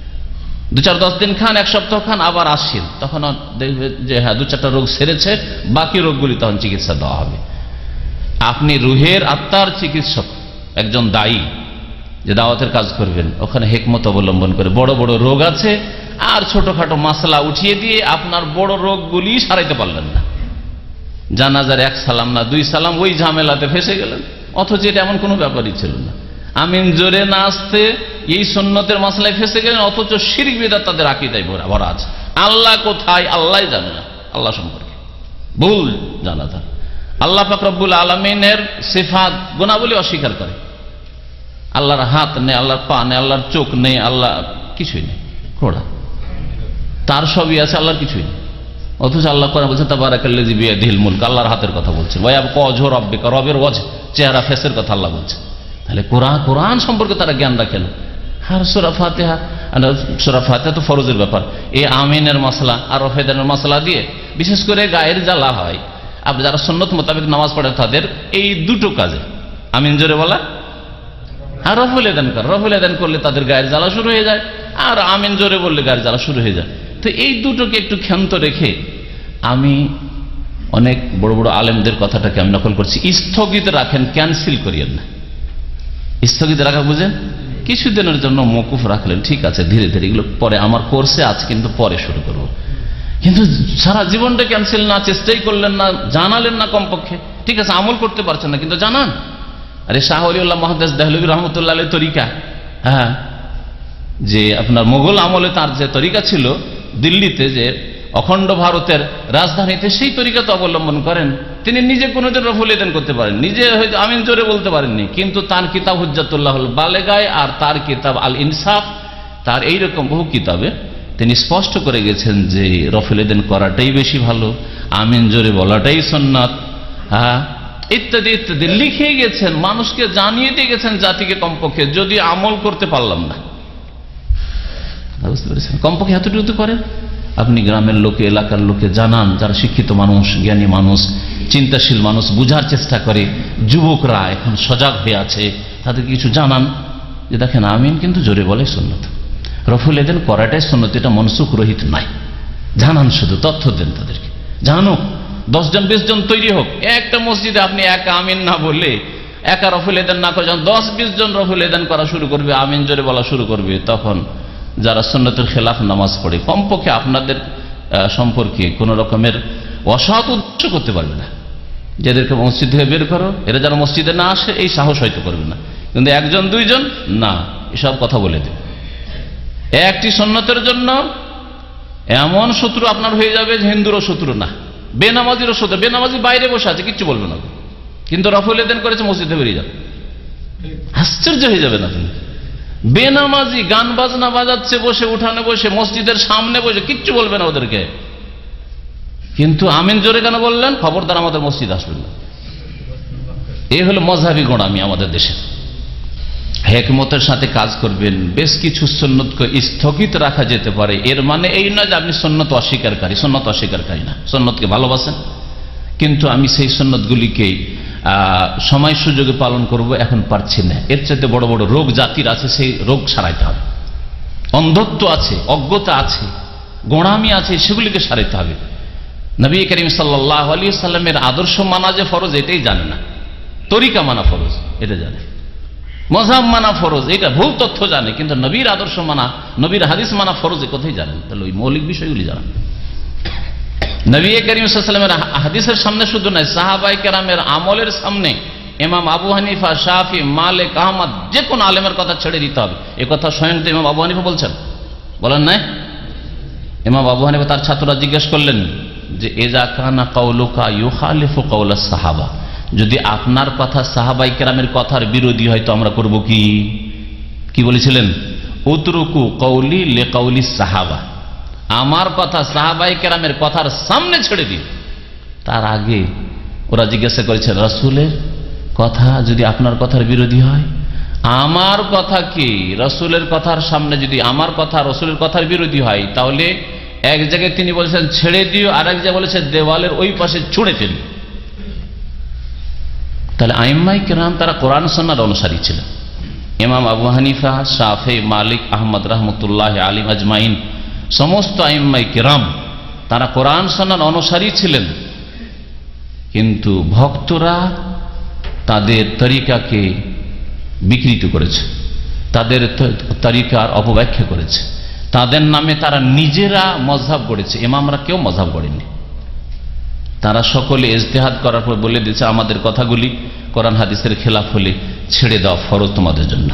দু চার দশ দিন খান, এক সপ্তাহ খান, আবার আসেন, তখন দেখবে যে হ্যাঁ দু চারটা রোগ সেরেছে, বাকি রোগগুলি তখন চিকিৎসা দেওয়া হবে। আপনি রুহের আত্মার চিকিৎসক, একজন দায়ী যে দাওয়াতের কাজ করবেন, ওখানে হেকমত অবলম্বন করে বড় বড় রোগ আছে আর ছোটখাটো মাসলা উঠিয়ে দিয়ে আপনার বড় রোগগুলি সারাইতে পারলেন না। জানাজার এক সালাম না দুই সালাম, ওই ঝামেলাতে ফেসে গেলেন, অথচ এটা এমন কোনো ব্যাপারই ছিল না। আমিন জোরে না আসতে এই সুন্নতের মাসলায় ফেসে গেলেন, অথচ শিরক বিদআত তাদের আকীদায় ভরা আছে। আল্লাহ কোথায় আল্লাহ জানে না, আল্লাহ সম্পর্কে ভুল জানা তার। আল্লাহ পাক রব্বুল আলামিনের সিফাত গুণাবলী অস্বীকার করে। আল্লাহর হাত নেই, আল্লাহর পা নেই, আল্লাহর চোখ নেই, আল্লাহ কিছুই নেই, খোড়া তার সবই আছে, আল্লাহর কিছুই নেই। অথচ আল্লাহ কোরআনে বলছেন তাবারাকাল্লাযী বিয়াদিহিল মুলক, আল্লাহর হাতের কথা বলছেন। ওয়ায়াবকা ওয়াজহু রাব্বিকা, রবের ওয়াজহ চেহারা ফেসের কথা আল্লাহ বলছেন। তাহলে কোরআন কোরআন সম্পর্কে তারা জ্ঞান রাখে না। আর সূরা ফাতিহা, সূরা ফাতিহা তো ফরজের ব্যাপার, এই আমিনের মাসলা আর রফেদানের মাসলা দিয়ে বিশেষ করে গায়ের জ্বালা হয়। আপনি যারা সুন্নত মোতাবেক নামাজ পড়ে তাদের এই দুটো কাজে, আমিন জোরে বলা আর রফুল এদান করা। রফুল এদান করলে তাদের গায়ের জ্বালা শুরু হয়ে যায়, আর আমিন জোরে বললে গায়ের জ্বালা শুরু হয়ে যায়। তো এই দুটোকে একটু ক্ষান্ত রেখে আমি অনেক বড় বড় আলেমদের কথাটাকে আমি নকল করছি, স্থগিত রাখেন, ক্যান্সেল করিয়েন না। স্থগিত রাখা বুঝেন, কিছুদিনের জন্য মকুফ রাখলেন, ঠিক আছে, ধীরে ধীরে এগুলো পরে আমার কোর্সে আছে, কিন্তু পরে শুরু করব। কিন্তু সারা জীবনটা ক্যান্সেল না, চেষ্টাই করলেন না, জানালেন না কমপক্ষে। ঠিক আছে, আমল করতে পারছেন না, কিন্তু জানান। আরে শাহ ওলিউল্লাহ মুহাদ্দিস দেহলভী রহমতুল্লাহ আলাইহির তরিকা, হ্যাঁ, যে আপনার মোগল আমলে তার যে তরিকা ছিল দিল্লিতে, যে অখণ্ড ভারতের রাজধানীতে, সেই তরিকা তো অবলম্বন করেন। তিনি নিজে কোনোদিন রফুল এদান করতে পারেন, নিজে হয়তো আমিন জোরে বলতে পারেননি, কিন্তু তার কিতাব হুজ্জাতুল্লাহুল বালেগায় আর তার কিতাব আল ইনসাফ, তার এইরকম বহু কিতাবে তিনি স্পষ্ট করে গেছেন যে রফুল এদান করাটাই বেশি ভালো, আমিন জোরে বলাটাই সুন্নাত, হ্যাঁ, ইত্যাদি ইত্যাদি লিখে গেছেন, মানুষকে জানিয়ে দিয়ে গেছেন, জাতিকে কমপক্ষে। যদি আমল করতে পারলাম না, বুঝতে পেরেছেন, কমপক্ষে এতটুকু করেন। আপনি গ্রামের লোকে, এলাকার লোকে জানান, যারা শিক্ষিত মানুষ, জ্ঞানী মানুষ, চিন্তাশীল মানুষ, বুঝার চেষ্টা করে, যুবকরা এখন সজাগ হয়ে আছে, তাদের কিছু জানান যে দেখেন আমিন কিন্তু জোরে বলে সুন্নত, রফুল এদান করাটাই সুন্নত, এটা মনসুখ রহিত নাই। জানান, শুধু তথ্য দেন তাদেরকে, জানুক। দশ জন বিশ জন তৈরি হোক, একটা মসজিদে আপনি একা আমিন না বলে, একা রফুল এদান না করে, যখন দশ বিশ জন রফুল এদান করা শুরু করবে, আমিন জোরে বলা শুরু করবে, তখন যারা সুন্নতের খেলাফ নামাজ পড়ে কমপক্ষে আপনাদের সম্পর্কে কোন রকমের অসৎ উদ্দেশ্য করতে পারবে না। যাদেরকে মসজিদ থেকে বের করো, এরা যারা মসজিদে না আসে, এই সাহস হয়তো করবে না। কিন্তু একজন দুইজন না, এসব কথা বলে দেবে। একটি সুন্নতের জন্য এমন শত্রু আপনার হয়ে যাবে যে হিন্দুরও শত্রু না, বেনামাজিরও শত্রু। বেনামাজি বাইরে বসে আছে, কিচ্ছু বলবে না, কিন্তু রফুল এদান করেছে, মসজিদে বেরিয়ে যাবে, আশ্চর্য হয়ে যাবে না তুমি। বেনামাজি গান বাজনা বাজাচ্ছে বসে, উঠানে বসে, মসজিদের সামনে বসে, কিচ্ছু বলবে না ওদেরকে, কিন্তু আমিন জোরে কেন বললেন? খবরদার আমাদের মসজিদ আসবেন না। এই হলো মযহাবী গোঁড়ামি আমাদের দেশে। হিকমতের সাথে কাজ করবেন। বেশ কিছু সুন্নতকে স্থগিত রাখা যেতে পারে, এর মানে এই নয় যে আপনি সুন্নত অস্বীকারী। সুন্নত অস্বীকারী না, সুন্নতকে ভালোবাসেন, কিন্তু আমি সেই সুন্নতগুলিকে সময় সুযোগে পালন করব, এখন পারছি না। এর চাইতে বড় বড় রোগ জাতির আছে, সেই রোগ সারাইতে হবে। অন্ধত্ব আছে, অজ্ঞতা আছে, গোঁড়ামি আছে, সেগুলিকে সারাইতে হবে। নবী করিম সাল্লাল্লাহু আলাইহি ওয়াসাল্লামের আদর্শ মানা যে ফরজ, এটাই জানে না। তরিকা মানা ফরজ, এটা জানে। মযহাব মানা ফরজ, এটা ভুল তথ্য জানে, কিন্তু নবীর আদর্শ মানা, নবীর হাদিস মানা ফরজ, এ কথাই জানেন। তাহলে ওই মৌলিক বিষয়গুলি জানেন। নবী করিম সাল্লাল্লাহু আলাইহি ওয়াসাল্লামের হাদিসের সামনে শুধু নয়, সাহাবায়ে কেরামের আমলের সামনে ইমাম আবু হানিফা, শাফি, মালিক, আহমদ, যে কোন আলেমের কথা ছেড়ে দিতে হবে। এ কথা স্বয়ং তো ইমাম আবু হানিফা বলছেন, বলেন নাই? ইমাম আবু হানিফা তার ছাত্ররা জিজ্ঞেস করলেন যে ইজা কানা কাউলুকা ইউখালিফু কাউলাস সাহাবা, যদি আপনার কথা সাহাবায়ে কেরামের কথার বিরোধী হয় তো আমরা করব কি? কি বলেছিলেন? উতরুকু কওলি লিকাউলিস সাহাবা, আমার কথা সাহাবায়ে কেরামের কথার সামনে ছেড়ে দিন। তার আগে ওরা জিজ্ঞাসা করেছে রাসূলের কথা যদি আপনার কথার বিরোধী হয়, আমার কথা কি রসুলের কথার সামনে যদি আমার কথা রসুলের কথার বিরোধী হয়, তাহলে এক জায়গায় তিনি বলেছেন ছেড়ে দিও, আর এক জায়গায় বলেছেন দেওয়ালের ওই পাশে ছুঁড়ে ফেলি। তাহলে আইম্মাই কেরাম তারা কোরআন সুন্নাহর অনুসারী ছিলেন। ইমাম আবু হানিফা, শাফি, মালিক, আহমদ রহমতুল্লাহ আলিম আজমাইন, সমস্ত আইম্মাই কেরাম তারা কোরআন সুন্নাহর অনুসারী ছিলেন। কিন্তু ভক্তরা তাদের তরিকাকে বিকৃত করেছে, তাদের তরিকার অপব্যাখ্যা করেছে, তাদের নামে তারা নিজেরা মজহাব গড়েছে। ইমামরা কেউ মজহাব গড়েনি, তারা সকলে ইজতিহাদ করার পর বলে দিয়েছে আমাদের কথাগুলি কোরআন হাদিসের খেলাফ হলে ছেড়ে দেওয়া ফরজ তোমাদের জন্য।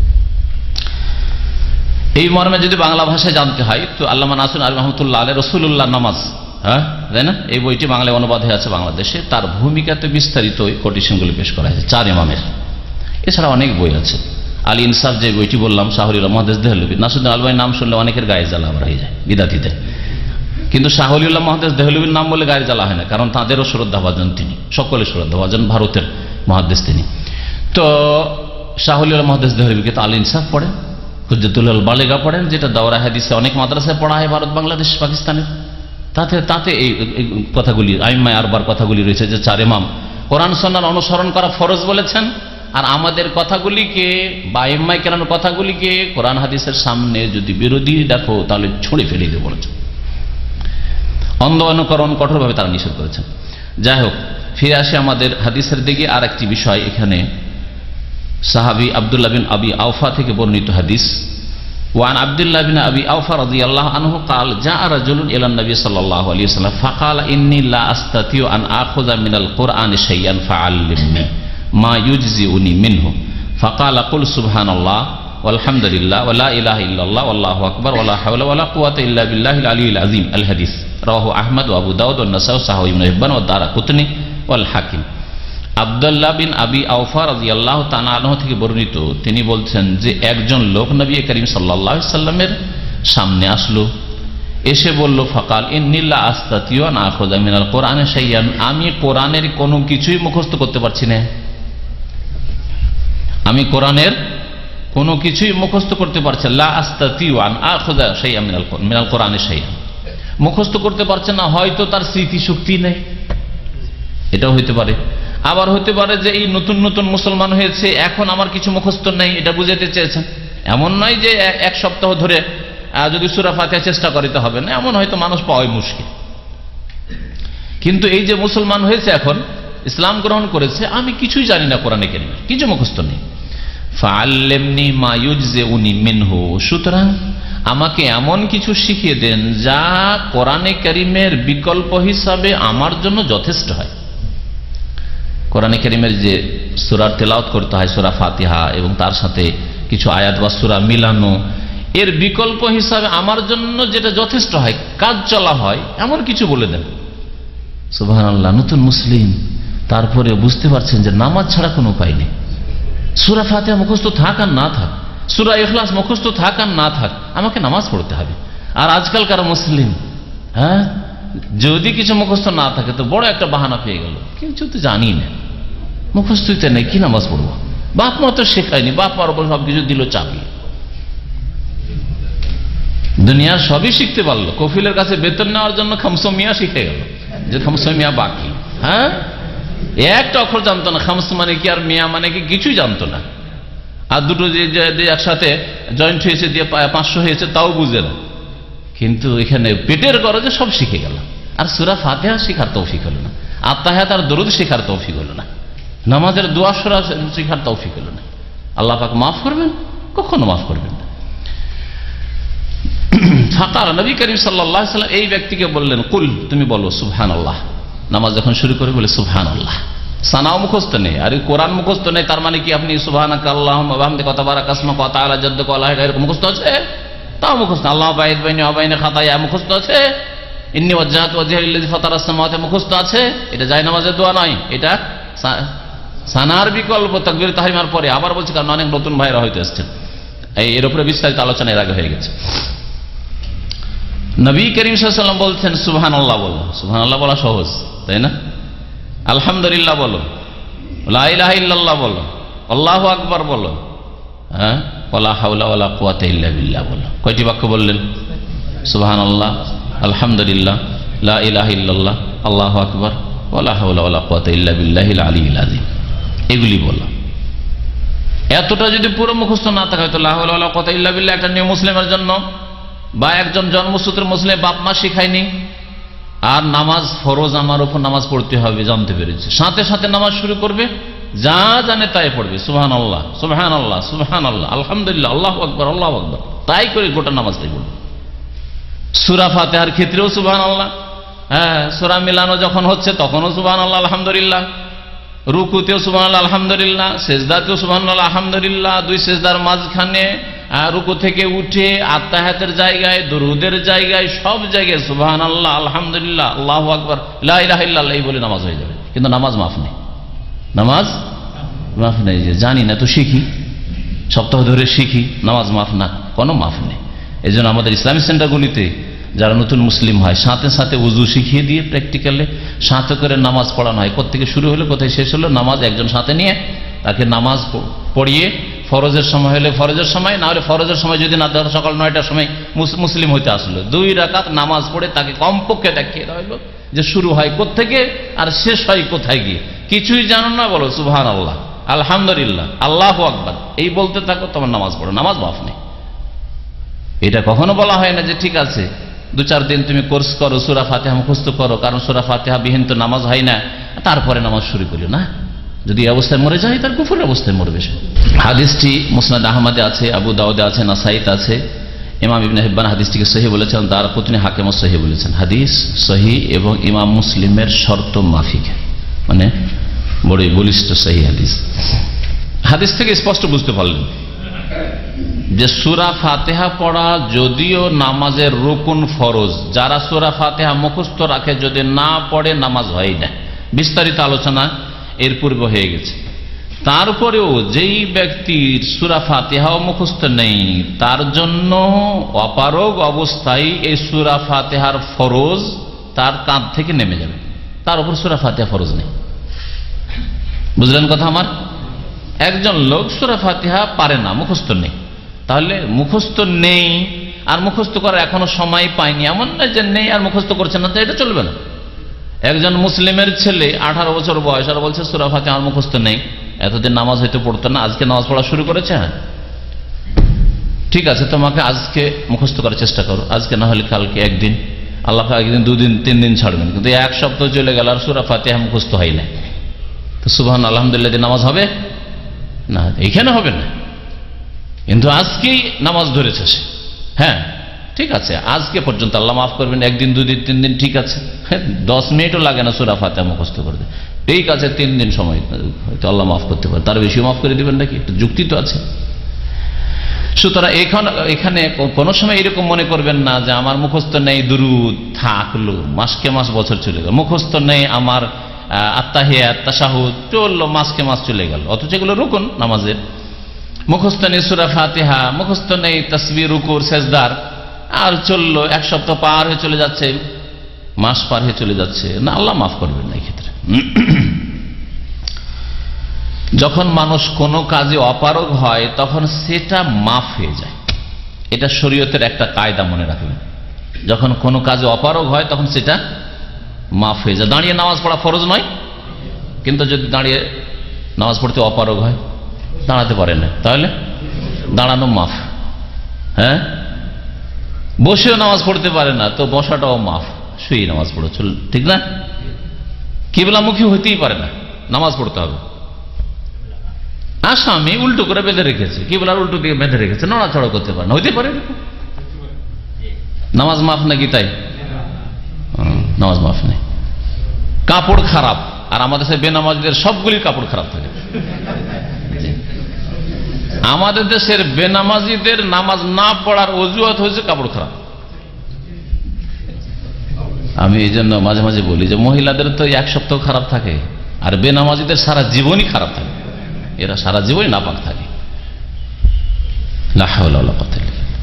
এই মর্মে যদি বাংলা ভাষায় জানতে হয় তো আল্লামা নাসির আলী রহমতুল্লাহ আলাইহি রসুলুল্লাহ নামাজ, হ্যাঁ তাই না, এই বইটি বাংলায় অনুবাদ হয়ে আছে বাংলাদেশে। তার ভূমিকাতে বিস্তারিত কোটেশনগুলি পেশ করা হয়েছে চার ইমামের। এছাড়া অনেক বই আছে। আলী ইনসাফ যে বইটি বললাম, শাহরুল মহাদেশ দেহলভী, নাসিরুদ্দিন আলবাই নাম শুনলে অনেকের গায়ে জ্বালা আবার হয়ে যায় বিদাতিতে, কিন্তু শাহুলিউল্লাহ মহাদেশ দেহলভীর নাম বলে গায়ে জ্বালা হয় না, কারণ তাদেরও শ্রদ্ধাভাজন তিনি, সকলে শ্রদ্ধাভাজন, ভারতের মহাদেশ তিনি। তো শাহুলিউল্লাহ মহাদেশ দেহলভীকে তো আলী ইনসাফ পড়েন, হুজ্জাতুল বালেগা পড়েন, যেটা দাওরা হাদিসে অনেক মাদ্রাসায় পড়া হয় ভারত, বাংলাদেশ, পাকিস্তানের। তাতে তাতে এই কথাগুলি আইম্মায়ে আরবার কথাগুলি রয়েছে যে চার ইমাম কোরআন সুন্নাহর অনুসরণ করা ফরজ বলেছেন, আর আমাদের কথাগুলিকে বা আইম্মায়ে কেরামের কথাগুলিকে কোরআন হাদিসের সামনে যদি বিরোধী দেখো তাহলে ছুঁড়ে ফেলে দিয়ে বলেছেন। অন্ধ অনুকরণ কঠোরভাবে তারা নিষেধ করেছেন। যাই হোক, ফিরে আসে আমাদের হাদিসের দিকে। আর একটি বিষয় এখানে সাহাবী আব্দুল্লাহ বিন আবি আওফা থেকে বর্ণিত হাদিস। ওয়ান আব্দুল্লাহ বিন আবি আওফা রাদিয়াল্লাহু আনহু قال جاء رجل الى النبي صلى الله عليه وسلم فقال اني لا استطيع ان اخذ من القران شيئا فعلمني ما يجزئني منه فقال قل سبحان الله والحمد لله ولا اله الا الله والله اكبر ولا حول ولا قوه الا بالله العلي العظيم الحديث رواه احمد وابو داود والنسائي وصححه ابن حبان والدارقطني والحاكم। আব্দুল্লাহ বিন আবি আওফা রাদিয়াল্লাহু তাআলা আনহু থেকে বর্ণিত, তিনি বলছেন যে একজন লোক নবী করিম সাল্লাল্লাহু আলাইহি সাল্লামের সামনে আসলো, এসে বলল ফাকাল ইন্নী লা আস্তাতিউ আন আখুযা মিনাল কোরআনি শাইআন, আমি কোরআনের কোনো কিছুই মুখস্থ করতে পারছি না, আমি কোরআনের কোনো কিছুই মুখস্থ করতে পারছি লা আস্তাতিউ আন আখুযা শাইআন মিনাল মিনাল কোরআনি শাইআন, মুখস্থ করতে পারছে না, হয়তো তার স্মৃতি শক্তি নেই, এটাও হইতে পারে। আবার হতে পারে যে এই নতুন নতুন মুসলমান হয়েছে, এখন আমার কিছু মুখস্থ নেই, এটা বুঝাতে চেয়েছেন। এমন নয় যে এক সপ্তাহ ধরে যদি সূরা ফাতিহা চেষ্টা করিতে হবে না, এমন হয়তো মানুষ পাওয়াই মুশকিল। কিন্তু এই যে মুসলমান হয়েছে, এখন ইসলাম গ্রহণ করেছে, আমি কিছুই জানি না কোরআনে কারীমের, কিছু মুখস্থ নেই। ফাআল্লিমনি মা ইউজজিউনি মিনহু, সুতরাং আমাকে এমন কিছু শিখিয়ে দেন যা কোরআনে কারীমের বিকল্প হিসাবে আমার জন্য যথেষ্ট হয়। কোরআনে কারীমের যে সূরার তেলাওয়াত করতে হয়, সূরা ফাতিহা এবং তার সাথে কিছু আয়াত বা সূরা মিলানো, এর বিকল্প হিসাবে আমার জন্য যেটা যথেষ্ট হয়, কাজ চলা হয়, এমন কিছু বলে দেন। সুবহানাল্লাহ, নতুন মুসলিম, তারপরে বুঝতে পারছেন যে নামাজ ছাড়া কোনো উপায় নেই। সূরা ফাতিহা মুখস্থ থাক আর না থাক, সূরা ইখলাস মুখস্থ থাক আর না থাক, আমাকে নামাজ পড়তে হবে। আর আজকালকার মুসলিম, হ্যাঁ, যদি কিছু মুখস্থ না থাকে তো বড় একটা বাহানা পেয়ে গেল, কিছু তো জানি না, মুখস্থিত নেই, কি নামাজ পড়বো, বাপ মা তো শেখায়নি, বাপ মার উপর সবকিছু দিল চাপিয়ে, দুনিয়ার সবই শিখতে পারলো, কফিলের কাছে বেতন নেওয়ার জন্য খামসো মিয়া শিখে গেল যে খামসো মিয়া বাকি, হ্যাঁ, একটা অক্ষর জানতো না, খামস মানে কি আর মিয়া মানে কি কিছুই জানতো না। আর দুটো যে একসাথে জয়েন্ট হয়েছে দিয়ে পাঁচশো হয়েছে তাও বুঝে না, কিন্তু এখানে পেটের গরজে সব শিখে গেল। আর সূরা ফাতিহা শেখার তৌফিক হলো না, আত্তাহিয়াত আর দরুদ শেখার তৌফিক হলো না, নামাজের দোয়া সূরা শেখার তৌফিক হলো না। আল্লাহ পাক মাফ করবেন, কখনো মাফ করবেন না। ফাকাল, নবী করিম সাল্লাল্লাহু আলাইহি ওয়াসাল্লাম এই ব্যক্তিকে বললেন, কুল, তুমি বলো সুবহানাল্লাহ। নামাজ যখন শুরু করে বলে সুবহানাল্লাহ, সানাও মুখস্থ নেই, আর কোরআন মুখস্থ নেই, তার মানে কি আপনি সুবহানাকা আল্লাহুম্মা ওয়া বিহামদিকা ওয়া তাবারাকা ইসমুকা ওয়া তাআলা জাদ্দুকা ওয়া লা ইলাহা ইল্লা, মুখস্থ আছে? তাও মুখস্থ। আল্লাহ বাইদ বাইনি ওয়া বাইনা খাতায়া মুখস্থ আছে। ইন্নী ওয়াজ্জাহতু ওয়াজহিয়া লিল্লাযী ফাতারাস সামাওয়াতি মুখস্থ আছে। এটা যায় নামাজের দোয়া নয়, এটা সানার বিকল্প তাকবীর তাহরিমার পরে। আবার বলছি, কারণ অনেক নতুন ভাইরা হয়তো এসেছেন, এই এর উপরে বিস্তারিত আলোচনা এর আগে হয়ে গেছে। নবী করিম সাল্লাল্লাহু আলাইহি ওয়াসাল্লাম বলছেন সুবহানাল্লাহ বলো। সুবহানাল্লাহ বলা সহজ, তাই না? আলহামদুলিল্লাহ বলো, লা ইলাহা ইল্লাল্লাহ বলো, আল্লাহু আকবার বলো, হ্যাঁ, ওয়ালা হাওলা ওয়ালা কুওয়াতা ইল্লা বিল্লাহ বলো। কয়টি বাক্য বললেন? সুবহানাল্লাহ, আলহামদুলিল্লাহ, লা ইলাহা ইল্লাল্লাহ, আল্লাহু আকবার, ওয়ালা হাওলা ওয়ালা কুওয়াতা ইল্লা বিল্লাহিল আলিয়্যিল আযীম, এগুলি বলো। এতটা যদি পুরো মুখস্থ না থাকে তো লা হাওলা ওয়ালা কুওয়াতা ইল্লা বিল্লাহ একটা নিয়ম মুসলিমের জন্য, বা একজন জন্মসূত্রে মুসলিম বাপ মা শিখায়নি, আর নামাজ ফরজ আমার উপর নামাজ পড়তে হবে জানতে পেরেছে, সাথে সাথে নামাজ শুরু করবে, যা জানে তাই পড়বে, সুবহানাল্লাহ সুবহানাল্লাহ সুবহানাল্লাহ, আলহামদুলিল্লাহ, আল্লাহু আকবার আল্লাহু আকবার, তাই করে গোটা নামাজটাই পড়বে। সূরা ফাতিহার ক্ষেত্রেও সুবহানাল্লাহ, হ্যাঁ, সূরা মিলানো যখন হচ্ছে তখনও সুবহানাল্লাহ আলহামদুলিল্লাহ, রুকুতেও সুবহানাল্লাহ আলহামদুলিল্লাহ, সেজদাতেও সুবহানাল্লাহ আলহামদুলিল্লাহ, দুই সেজদার মাঝখানে, রুকু থেকে উঠে আত্তাহিয়াতের জায়গায়, দুরুদের জায়গায়, সব জায়গায় সুবহানাল্লাহ আলহামদুলিল্লাহ আল্লাহু আকবার লা ইলাহা ইল্লাল্লাহ এই বলে নামাজ হয়ে যাবে। কিন্তু নামাজ মাফ নেই, নামাজ মাফ নেই। যে জানি না তো শিখি, সপ্তাহ ধরে শিখি, নামাজ মাফ না, কোনো মাফ নেই। এই জন্য আমাদের ইসলামী সেন্টারগুলিতে যারা নতুন মুসলিম হয় সাথে সাথে উজু শিখিয়ে দিয়ে প্র্যাকটিক্যালে সাথে করে নামাজ পড়ানো হয়। কোত্থেকে শুরু হলো কোথায় শেষ হলো, নামাজ একজন সাথে নিয়ে তাকে নামাজ পড়িয়ে, ফরজের সময় হলে ফরজের সময়, না হলে ফরজের সময় যদি না, ধর সকাল নয়টার সময় মুসলিম হইতে আসলো, দুই রাকাত নামাজ পড়ে তাকে কমপক্ষে দেখিয়ে দেওয়া হলো যে শুরু হয় কোত্থেকে আর শেষ হয় কোথায় গিয়ে। কিছুই জানো না, বলো সুবহানাল্লাহ আলহামদুলিল্লাহ আল্লাহু আকবার, এই বলতে থাকো, তোমার নামাজ পড়ো, নামাজ মাফ নেই। এটা কখনো বলা হয় না যে ঠিক আছে দু চার দিন তুমি কোর্স করো, সূরা ফাতিহা মুখস্থ করো, কারণ সূরা ফাতিহা বিহীন তো নামাজ হয় না, তারপরে নামাজ শুরু করিও না। যদি এই অবস্থায় মরে যায় তার কুফরের অবস্থায় মরবে সে। হাদিসটি মুসনাদ আহমদে আছে, আবু দাউদে আছে, নাসাইতে আছে, ইমাম ইবনে হিব্বান হাদিসটিকে সহিহ বলেছেন, দারকুতনি হাকিম সহিহ বলেছেন। হাদিস সহিহ এবং ইমাম মুসলিমের শর্ত মাফিক, মানে বড়ই বলিষ্ঠ সহিহ হাদিস। হাদিস থেকে স্পষ্ট বুঝতে পারলেন যে সূরা ফাতিহা পড়া যদিও নামাজের রুকুন ফরজ, যারা সূরা ফাতিহা মুখস্থ রাখে যদি না পড়ে নামাজ হয় না, বিস্তারিত আলোচনা এর পূর্বে হয়ে গেছে। তারপরেও যেই ব্যক্তির সূরা ফাতিহাও মুখস্থ নেই তার জন্য অপারগ অবস্থায় এই সূরা ফাতিহার ফরজ তার কাঁধ থেকে নেমে যাবে, তার উপর সূরা ফাতিহা ফরজ নেই। বুঝলেন কথা আমার? একজন লোক সূরা ফাতিহা পারে না, মুখস্থ নেই, তাহলে মুখস্থ নেই আর মুখস্থ করার এখনো সময় পায়নি, এমন না যে নেই আর মুখস্থ করছে না, তো এটা চলবে না। একজন মুসলিমের ছেলে আঠারো বছর বয়স আর বলছে সূরা ফাতিহা আমার মুখস্থ নেই, এতদিন নামাজ হয়তো পড়তো না, আজকে নামাজ পড়া শুরু করেছে, হ্যাঁ ঠিক আছে, তোমাকে আজকে মুখস্থ করার চেষ্টা করো, আজকে না হলে কালকে একদিন, আল্লাহ একদিন দুদিন তিন দিন ছাড়বেন, কিন্তু এক সপ্তাহ চলে গেল আর সূরা ফাতিহা মুখস্থ হয় না, তো সুবহান আলহামদুলিল্লাহ দিয়ে নামাজ হবে না? এইখানে হবে না, কিন্তু আজকেই নামাজ ধরেছে সে, হ্যাঁ ঠিক আছে, আজকে পর্যন্ত আল্লাহ মাফ করবেন, একদিন দুদিন তিন দিন ঠিক আছে, দশ মিনিটও লাগে না সূরা ফাতিহা মুখস্থ করতে, ঠিক আছে তিন দিন সময় হয়তো আল্লাহ মাফ করতে পারে, তার বেশিও মাফ করে দিবেন নাকি, একটু যুক্তি তো আছে। সুতরাং এখানে এখানে কোনো সময় এরকম মনে করবেন না যে আমার মুখস্থ নেই দুরুদ থাকলো, মাসকে মাস বছর চলে গেল, মুখস্থ নেই আমার আত্তাহিয়াত তাশাহুদ চললো, মাসকে মাস চলে গেল, অথচ এগুলো রুকুন নামাজের। মুখস্থ নেই সূরা ফাতিহা, মুখস্থ নেই তাসবিহ রুকুর সেজদার, আর চললো এক সপ্তাহ পার হয়ে চলে যাচ্ছে, মাস পার হয়ে চলে যাচ্ছে, না আল্লাহ মাফ করবেন না এই ক্ষেত্রে। যখন মানুষ কোনো কাজে অপারগ হয় তখন সেটা মাফ হয়ে যায়, এটা শরীয়তের একটা কায়দা মনে রাখবেন। যখন কোনো কাজে অপারগ হয় তখন সেটা মাফ হয়ে যায়। দাঁড়িয়ে নামাজ পড়া ফরজ নয়, কিন্তু যদি দাঁড়িয়ে নামাজ পড়তে অপারগ হয়, দাঁড়াতে পারে না, তাহলে দাঁড়ানো মাফ। হ্যাঁ, বসেও নামাজ পড়তে পারে না, তো বসাটাও মাফ, শুয়ে নামাজ পড়ো চল, ঠিক না? কিবলামুখী হইতেই পারে না, নামাজ পড়তে হবে। আসামি উল্টো করে বেঁধে রেখেছে, কিবলার উল্টো দিকে বেঁধে রেখেছে, নড়াচড়া করতে পারে না, হইতে পারে, নামাজ মাফ নাকি? তাই নামাজ মাফ নেই। কাপড় খারাপ, আর আমাদের দেশে বেনামাজিদের সবগুলির কাপড় খারাপ থাকে। আমাদের দেশের বেনামাজিদের নামাজ না পড়ার অজুহাত হয়েছে কাপড় খারাপ। আমি এই জন্য মাঝে মাঝে বলি যে মহিলাদের তো এক সপ্তাহ খারাপ থাকে, আর বেনামাজিদের সারা জীবনই খারাপ থাকে, এরা সারা জীবনই নাপাক থাকে। লা হাওলা ওয়ালা কুওয়াতা ইল্লা বিল্লাহ।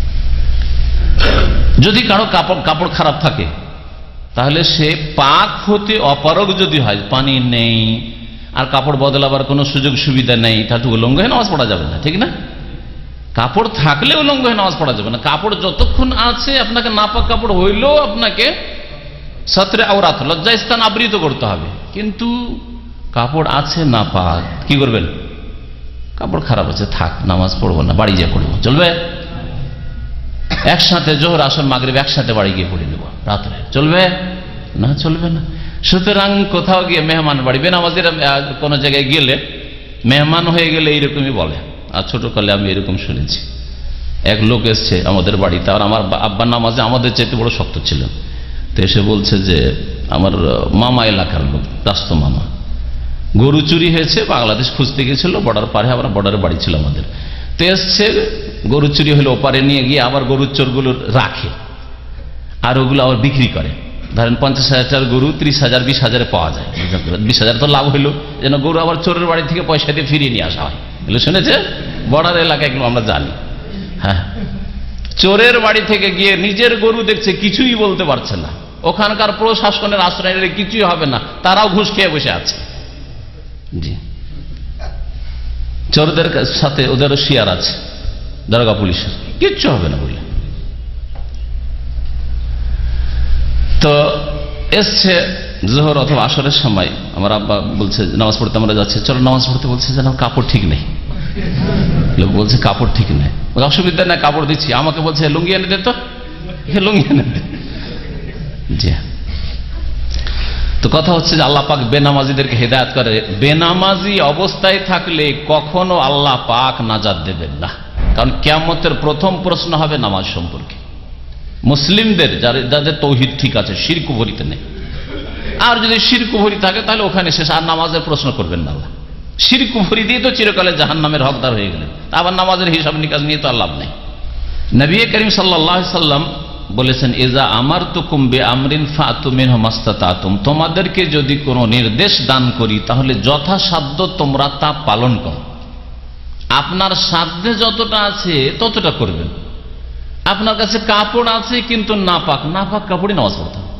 যদি কারো কাপড় কাপড় খারাপ থাকে তাহলে সে পাক হতে অপারগ যদি হয়, পানি নেই আর কাপড় বদলাবার কোনো সুযোগ সুবিধা নেই, তাহলে উলঙ্গ হয়ে নামাজ পড়া যাবে না, ঠিক না? কাপড় থাকলে উলঙ্গ হয়ে নামাজ পড়া যাবে না। কাপড় যতক্ষণ আছে আপনাকে নাপাক কাপড় হইলেও আপনাকে সতরে আওরাত লজ্জা স্থান আবৃত করতে হবে। কিন্তু কাপড় আছে নাপাক, কি করবেন? কাপড় খারাপ আছে, থাক, নামাজ পড়বো না, বাড়ি গিয়ে পড়বো, চলবে? একসাথে জোহর আসর মাগরিব একসাথে বাড়ি গিয়ে পড়ে নেবো রাত্রে, চলবে না? চলবে না। সুতরাং কোথাও গিয়ে মেহমান বাড়ি, বেনামাজিরা কোনো জায়গায় গেলে মেহমান হয়ে গেলে এইরকমই বলে। আর ছোটকালে আমি এরকম শুনেছি, এক লোক এসছে আমাদের বাড়িতে, আর আমার আব্বার নামাজে আমাদের চাইতে বড় শক্ত ছিলেন। তো এসে বলছে যে আমার মামা এলাকার লোক, রাস্ত মামা, গরু চুরি হয়েছে, বাংলাদেশ খুঁজতে গেছিল, বর্ডার পারে, আমরা বর্ডারে বাড়ি ছিল আমাদের। তো এসছে, গরু চুরি হলে ওপারে নিয়ে গিয়ে আবার গরুর চোরগুলো রাখে, আর ওগুলো আবার বিক্রি করে। ধরেন পঞ্চাশ হাজার গরু ত্রিশ হাজার বিশ হাজারে পাওয়া যায়, বিশ হাজার তো লাভ হইলো, যেন গরু আবার চোরের বাড়ি থেকে পয়সা দিয়ে ফিরিয়ে নিয়ে আসা হয়। এগুলো শুনেছে, বর্ডার এলাকায় এগুলো আমরা জানি। হ্যাঁ, চোরের বাড়ি থেকে গিয়ে নিজের গরু দেখছে, কিছুই বলতে পারছে না, ওখানকার প্রশাসনের আশ্রয় নিলে কিছুই হবে না, তারাও ঘুষ খেয়ে বসে আছে। জি, চোরদের সাথে ওদেরও শেয়ার আছে, দারোগা পুলিশের, কিচ্ছু হবে না বলে। তো এসছে জোহর অথবা আসরের সময়, আমার আব্বা বলছে নামাজ পড়তে আমরা যাচ্ছি, চলো নামাজ পড়তে, বলছে যেন কাপড় ঠিক নেই। লোক বলছে কাপড় ঠিক নেই, অসুবিধা নেই, কাপড় দিচ্ছি। আমাকে বলছে লুঙ্গি এনে দে, তো লুঙ্গি এনে দে। জি, তো কথা হচ্ছে যে আল্লাহ পাক বেনামাজিদেরকে হেদায়েত করে। বেনামাজি অবস্থায় থাকলে কখনো আল্লাহ পাক নাজাত দেবেন না, কারণ কিয়ামতের প্রথম প্রশ্ন হবে নামাজ সম্পর্কে। মুসলিমদের যাদের তৌহিদ ঠিক আছে, শিরক কুফরিতে নেই। আর যদি শিরক কুফরি থাকে তাহলে ওখানে শেষ, আর নামাজের প্রশ্ন করবেন না আল্লাহ। শিরক কুফরি দিয়ে তো চিরকালে জাহান্নামের হকদার হয়ে গেলেন, আবার নামাজের হিসাব নিকাশ নিয়ে তো আর লাভ নেই। নবী করিম সাল্লাল্লাহু আলাইহি সাল্লাম বলেছেন, ইজা আমারতুকুম বিআমরিন ফাতু মিনহু মাসতাতাতুম, তোমাদেরকে যদি কোনো নির্দেশ দান করি তাহলে যথাসাধ্য তোমরা তা পালন করো। আপনার সাধ্যে যতটা আছে ততটা করবেন। আপনার কাছে কাপড় আছে কিন্তু নাপাক, নাপাক কাপড়ে নামাজ পড়তে হবে,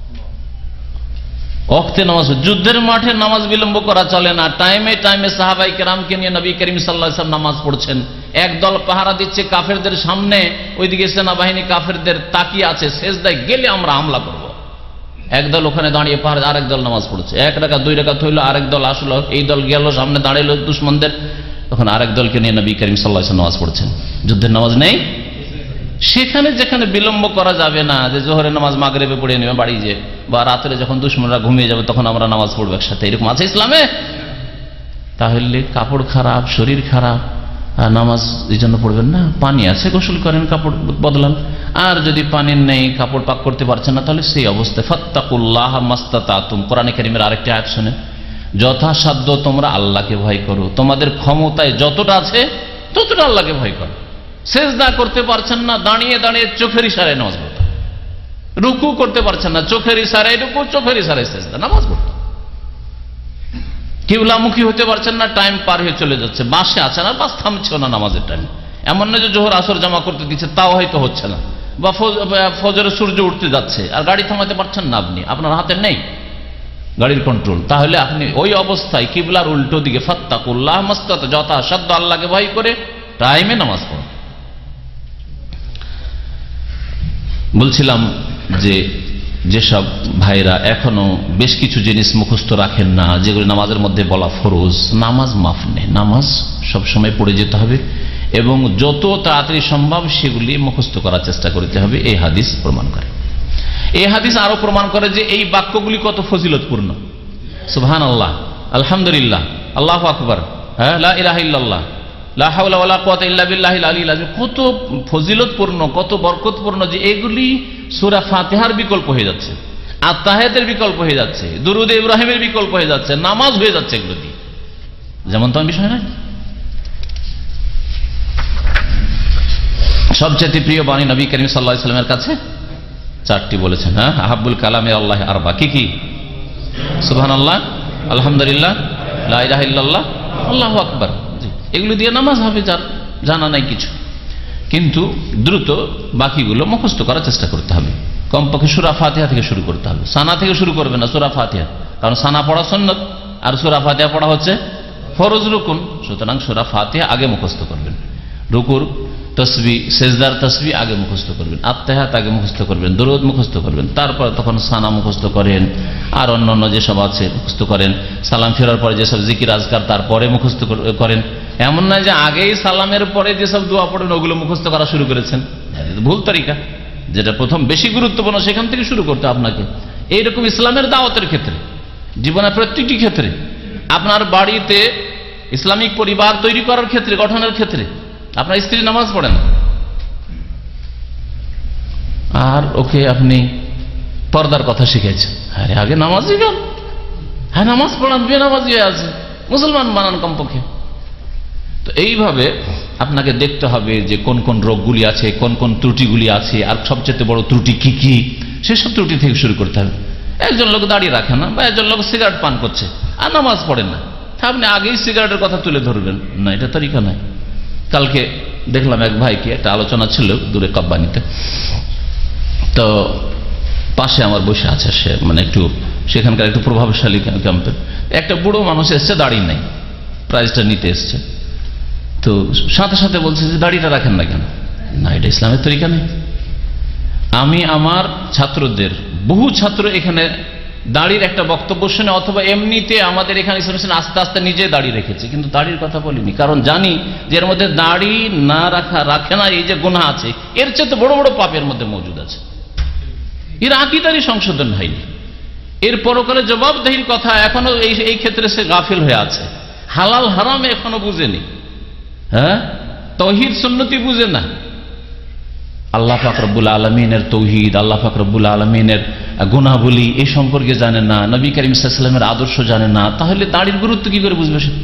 ওয়াক্তে নামাজ। যুদ্ধের মাঠে নামাজ বিলম্ব করা চলে না। টাইমে টাইমে সাহাবাই কেরামকে নিয়ে নবী করিম সাল্লাল্লাহু আলাইহি ওয়াসাল্লাম নামাজ পড়ছেন। একদল পাহারা দিচ্ছে কাফেরদের সামনে, ওইদিকে সেনাবাহিনী কাফেরদের তাকিয়ে আছে, সেজদায় গেলে আমরা হামলা করব। একদল ওখানে দাঁড়িয়ে পাহারা, আরেক দল নামাজ পড়ছে। এক রাকাত দুই রাকাত হইলো, আরেক দল আসলো, এই দল গেল সামনে দাঁড়াইলো দুশমনদের, তখন আরেক দলকে নিয়ে নবী করিম সাল্লাল্লাহু আলাইহি ওয়াসাল্লাম নামাজ পড়ছেন। যুদ্ধের নামাজ নেই সেখানে, যেখানে বিলম্ব করা যাবে না, যে জোহরের নামাজ মাগরিবে পড়ে নেবে বাড়ি যে, বা রাত্রে যখন দুশমনরা ঘুমিয়ে যাবে তখন আমরা নামাজ পড়বো একসাথে, এরকম আছে ইসলামে? তাহলে কাপড় খারাপ, শরীর খারাপ, নামাজ এই জন্য পড়বেন না। পানি আছে, গোসল করেন, কাপড় বদলান। আর যদি পানি নেই, কাপড় পাক করতে পারছেন না, তাহলে সেই অবস্থায় ফাত্তাকুল্লাহ মাসতাতাতুম, কোরআনে কারীমের আরেকটি আয়াত শুনেন, যথাসাধ্য তোমরা আল্লাহকে ভয় করো, তোমাদের ক্ষমতায় যতটা আছে ততটা আল্লাহকে ভয় করো। সেজদা করতে পারছেন না, দাঁড়িয়ে দাঁড়িয়ে চোখের ইশারায় নামাজ পড়তে। রুকু করতে পারছেন না, চোখের ইশারায় রুকু, চোখের ইশারায় সেজদা, নামাজ পড়তে। কিবলামুখী হতে পারছেন না, টাইম পার হয়ে চলে যাচ্ছে, বাসে আছেন আর বাস থামছেও না নামাজের টাইম। এমন না যে জোহর আসর জামা করতে দিচ্ছে, তাও হয়তো হচ্ছে না, বা ফজরে সূর্য উঠতে যাচ্ছে আর গাড়ি থামাতে পারছেন না, আপনি আপনার হাতে নেই গাড়ির কন্ট্রোল, তাহলে আপনি ওই অবস্থায় কিবলার উল্টো দিকে ফাত্তাকুল্লাহ মাসতাতা, যথাসাধ্য আল্লাহকে ভয় করে টাইমে নামাজ পড়ুন। বলছিলাম যে যেসব ভাইরা এখনো বেশ কিছু জিনিস মুখস্থ রাখেন না, যেগুলো নামাজের মধ্যে বলা ফরজ, নামাজ মাফ নেই, নামাজ সবসময় পড়ে যেতে হবে এবং যত তাড়াতাড়ি সম্ভব সেগুলি মুখস্থ করার চেষ্টা করতে হবে। এই হাদিস প্রমাণ করে। এই হাদিস আরো প্রমাণ করে যে এই বাক্যগুলি কত ফজিলতপূর্ণ। সুবহানাল্লাহ, আলহামদুলিল্লাহ, আল্লাহু আকবার, হ্যাঁ, লা ইলাহা ইল্লাল্লাহ, লা হাওলা ওয়ালা কুওয়াতা ইল্লা বিল্লাহিল আলিয়্যিল আযীম, কত ফজিলতপূর্ণ, কত বরকতপূর্ণ যে এগুলি সূরা ফাতিহার বিকল্প হয়ে যাচ্ছে, আত্তাহিয়াতের বিকল্প হয়ে যাচ্ছে, দুরূদ ইব্রাহিমের বিকল্প হয়ে যাচ্ছে, নামাজ হয়ে যাচ্ছে এগুলো দিয়ে। যেমন তো বিষয় নয়। সবচেয়ে প্রিয় বাণী নবী করিম সাল্লাল্লাহু আলাইহি ওয়াসাল্লামের কাছে চারটি বলেছেন। হ্যাঁ, আহাব্বুল কালামে আল্লাহ আরবা, কি কি? সুবহানাল্লাহ, আলহামদুলিল্লাহ, লা ইলাহা ইল্লাল্লাহ, আল্লাহু আকবার। এগুলো দিয়ে নামাজ হবে, যার জানা নাই কিছু, কিন্তু দ্রুত বাকিগুলো মুখস্থ করার চেষ্টা করতে হবে। কমপক্ষে সূরা ফাতিহা থেকে শুরু করতে হবে, সানা থেকে শুরু করবে না, সূরা ফাতিহা, কারণ সানা পড়া সুন্নাত, আর সূরা ফাতিহা পড়া হচ্ছে ফরজ রুকুন। সুতরাং সূরা ফাতিহা আগে মুখস্থ করবেন, রুকুর তসবিহ সেজদার তসবিহ আগে মুখস্থ করবেন, আত্তাহিয়াত আগে মুখস্থ করবেন, দরুদ মুখস্থ করবেন, তারপর তখন সানা মুখস্থ করেন, আর অন্যান্য যেসব আছে মুখস্থ করেন, সালাম ফেরার পরে যেসব জিকির আজকার তারপরে মুখস্থ করেন। এমন নয় যে আগেই সালামের পরে যেসব দোয়া পড়েন ওগুলো মুখস্থ করা শুরু করেছেন, ভুল তরিকা। যেটা প্রথম বেশি গুরুত্বপূর্ণ সেখান থেকে শুরু করতে আপনাকে। এইরকম ইসলামের দাওয়াতের ক্ষেত্রে, জীবনের প্রত্যেকটি ক্ষেত্রে, আপনার বাড়িতে ইসলামিক পরিবার তৈরি করার ক্ষেত্রে, গঠনের ক্ষেত্রে আপনার স্ত্রী নামাজ পড়েন আর ওকে আপনি পর্দার কথা শিখেছেন, আরে আগে নামাজ শিখান, হ্যাঁ নামাজ পড়ান, বেনামাজি হয়ে আছে, মুসলমান বানান কমপক্ষে। তো এইভাবে আপনাকে দেখতে হবে যে কোন কোন রোগগুলি আছে, কোন কোন ত্রুটিগুলি আছে, আর সবচেয়ে বড় ত্রুটি কি কি, সেসব ত্রুটি থেকে শুরু করতে হবে। একজন লোক দাঁড়িয়ে রাখে না, বা একজন লোক সিগারেট পান করছে আর নামাজ পড়েন না, আপনি আগেই সিগারেটের কথা তুলে ধরবেন না, এটা তরিকা নাই। কালকে দেখলাম এক ভাইকে, একটা আলোচনা ছিল দূরে কাব্বানিতে, তো পাশে আমার বসে আছে সে, মানে একটু সেখানকার একটু প্রভাবশালী ক্যাম্পের একটা বুড়ো মানুষ এসছে, দাঁড়িয়ে নাই, প্রাইজটা নিতে এসছে। তো সাথে সাথে বলছে যে দাড়িটা রাখেন না কেন? না, এটা ইসলামের তরিকা নেই। আমি আমার ছাত্রদের, বহু ছাত্র এখানে দাড়ির একটা বক্তব্য শুনে অথবা এমনিতে আমাদের এখানে আস্তে আস্তে নিজে দাড়ি রেখেছে, কিন্তু দাড়ির কথা বলিনি, কারণ জানি যে এর মধ্যে দাড়ি না রাখা, রাখে না, এই যে গুনাহ আছে, এর চেয়ে বড় বড় পাপের মধ্যে মজুদ আছে। এর আকীদারই সংশোধন হয়নি, এর পরকালে জবাবদেহির কথা এখনো এই এই ক্ষেত্রে সে গাফিল হয়ে আছে, হালাল হারাম এখনো বুঝেনি, হ্যাঁ তাওহীদ সুন্নতি বুঝে না, আল্লাহ পাক রব্বুল আলামিনের তাওহীদ, আল্লাহ পাক রব্বুল আলামিনের গুনাহবলী এই সম্পর্কে জানে না, নবী করিম সাল্লাল্লাহু আলাইহি ওয়াসাল্লামের আদর্শ জানে না, তাহলে দাড়ির গুরুত্ব কি করে বুঝবে সে?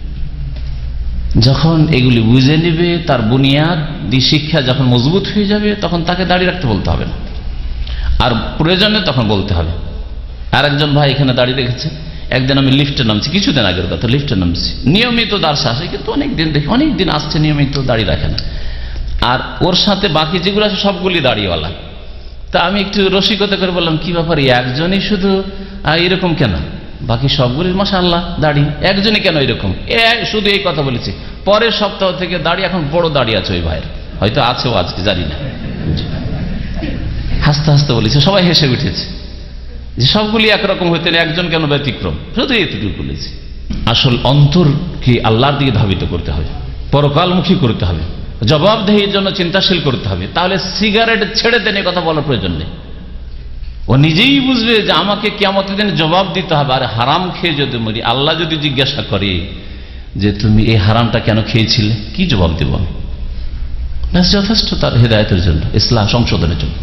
যখন এগুলি বুঝে নেবে, তার বুনিয়াদি শিক্ষা যখন মজবুত হয়ে যাবে, তখন তাকে দাড়ি রাখতে বলতে হবে না, আর প্রয়োজনে তখন বলতে হবে। আর একজন ভাই এখানে দাড়ি রেখেছে, একদিন আমি লিফটে নামছি, কিছুদিন আগের কথা, লিফটে নামছি, নিয়মিত দার্স আসে, কিন্তু অনেকদিন দেখি অনেকদিন আসছে নিয়মিত, দাড়ি রাখে না, আর ওর সাথে বাকি যেগুলো আছে সবগুলি দাড়িওয়ালা। তা আমি একটু রসিকতা করে বললাম, কি ব্যাপার, একজনই শুধু এরকম কেন, বাকি সবগুলির মাশাআল্লাহ দাড়ি, একজনই কেন এরকম? শুধু এই কথা বলেছি। পরের সপ্তাহ থেকে দাড়ি এখন বড় দাড়ি আছে ওই ভাইয়ের, হয়তো আছেও আজকে, জানি না। হাসতে হাসতে বলেছে, সবাই হেসে উঠেছে যে সবগুলি একরকম হইতেন, একজন কেন ব্যতিক্রম, শুধু এতটুকু বলেছি। আসল অন্তরকে আল্লাহর দিকে ধাবিত করতে হবে, পরকালমুখী করতে হবে, জবাবদেহির জন্য চিন্তাশীল করতে হবে। তাহলে সিগারেট ছেড়ে দেন, এ কথা বলার প্রয়োজন নেই। ও নিজেই বুঝবে যে আমাকে কিয়ামতের দিনে জবাব দিতে হবে। আর হারাম খেয়ে যদি মরি, আল্লাহ যদি জিজ্ঞাসা করে যে তুমি এই হারামটা কেন খেয়েছিলে, কি জবাব দেব আমি? ব্যাস যথেষ্ট তার হেদায়েতের জন্য, ইসলাম সংশোধনের জন্য।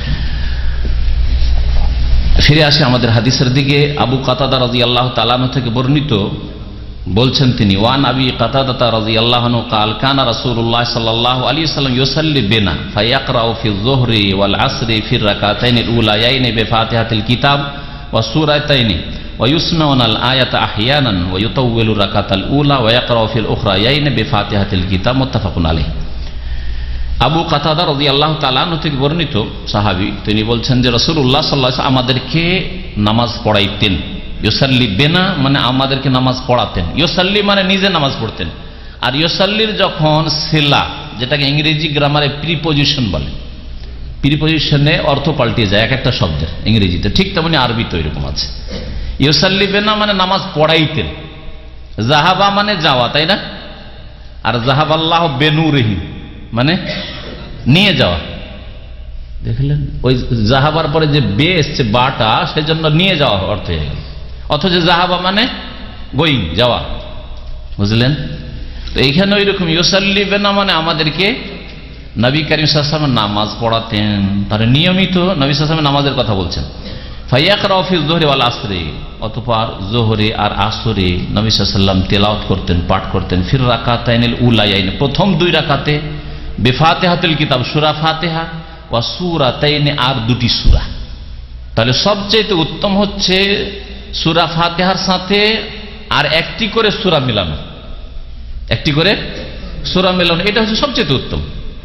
ফিরে আসে আমাদের হাদিসের দিকে। আবু কাতাদা রাদিয়াল্লাহু তাআলা আনহু থেকে বর্ণিত, বলছেন তিনি, ওয়ান আবি কাতাদা রাদিয়াল্লাহু আনহু قال كان رسول الله صلى الله عليه وسلم يصلي بنا فيقرأ في الظهر والعصر في الركعتين الأوليين بفاتحة الكتاب والسورتين ويسمعون الآية أحيانا ويطول الركعة الأولى ويقرأ في الأخريين بفاتحة الكتاب متفق عليه। আবু কাতাদা রাদিয়াল্লাহু তাআলা আনহু থেকে বর্ণিত সাহাবী, তিনি বলছেন যে রাসূলুল্লাহ সাল্লাল্লাহু আলাইহি ওয়াসাল্লাম আমাদেরকে নামাজ পড়াইতেন। ইউসাল্লি বেনা মানে আমাদেরকে নামাজ পড়াতেন, ইউসাল্লি মানে নিজে নামাজ পড়তেন। আর ইউসাল্লির যখন সিলা, যেটাকে ইংরেজি গ্রামারে প্রিপোজিশন বলে, প্রিপোজিশনে অর্থ পাল্টে যায় এক একটা শব্দের ইংরেজিতে, ঠিক তেমনি আরবিতে এরকম আছে। ইউসাল্লি বেনা মানে নামাজ পড়াইতেন, জাহাবা মানে যাওয়া, তাই না? আর জাহাবাল্লাহ বেনুরিহি মানে নিয়ে যাওয়া, দেখলেন? ওই জাহাবার পরে যে বে এসছে বাটা, সেজন্য নিয়ে যাওয়া অর্থ হয়ে গেল। অথচ জাহাবা মানে গোয়িং, যাওয়া, বুঝলেন? তো এইখানে ওই রকম ইউসাল্লি বেনা মানে আমাদেরকে নবী করিম সাল্লাল্লাহু আলাইহি ওয়াসাল্লাম নামাজ পড়াতেন, তার নিয়মিত নবী সাল্লাল্লাহু আলাইহি ওয়াসাল্লাম নামাজের কথা বলছেন। ফায়াকরাউ ফি যুহরি ওয়াল আসরি, অতঃপর যোহরে আর আসরে নবী সাল্লাল্লাহু আলাইহি ওয়াসাল্লাম তেলাওয়াত করতেন, পাঠ করতেন। ফির রাকাতাইনিল উলায়াইন, প্রথম দুই রাকাতে, বিফাতিহাতুল কিতাব, সূরা ফাতিহা, ওয়া সূরাতাইনি, আর দুটি সূরা। তাহলে সবচেয়ে উত্তম হচ্ছে সূরা ফাতিহার সাথে আর একটি করে সূরা মিলানো, একটি করে সূরা মিলানো, এটা হচ্ছে সবচেয়ে উত্তম।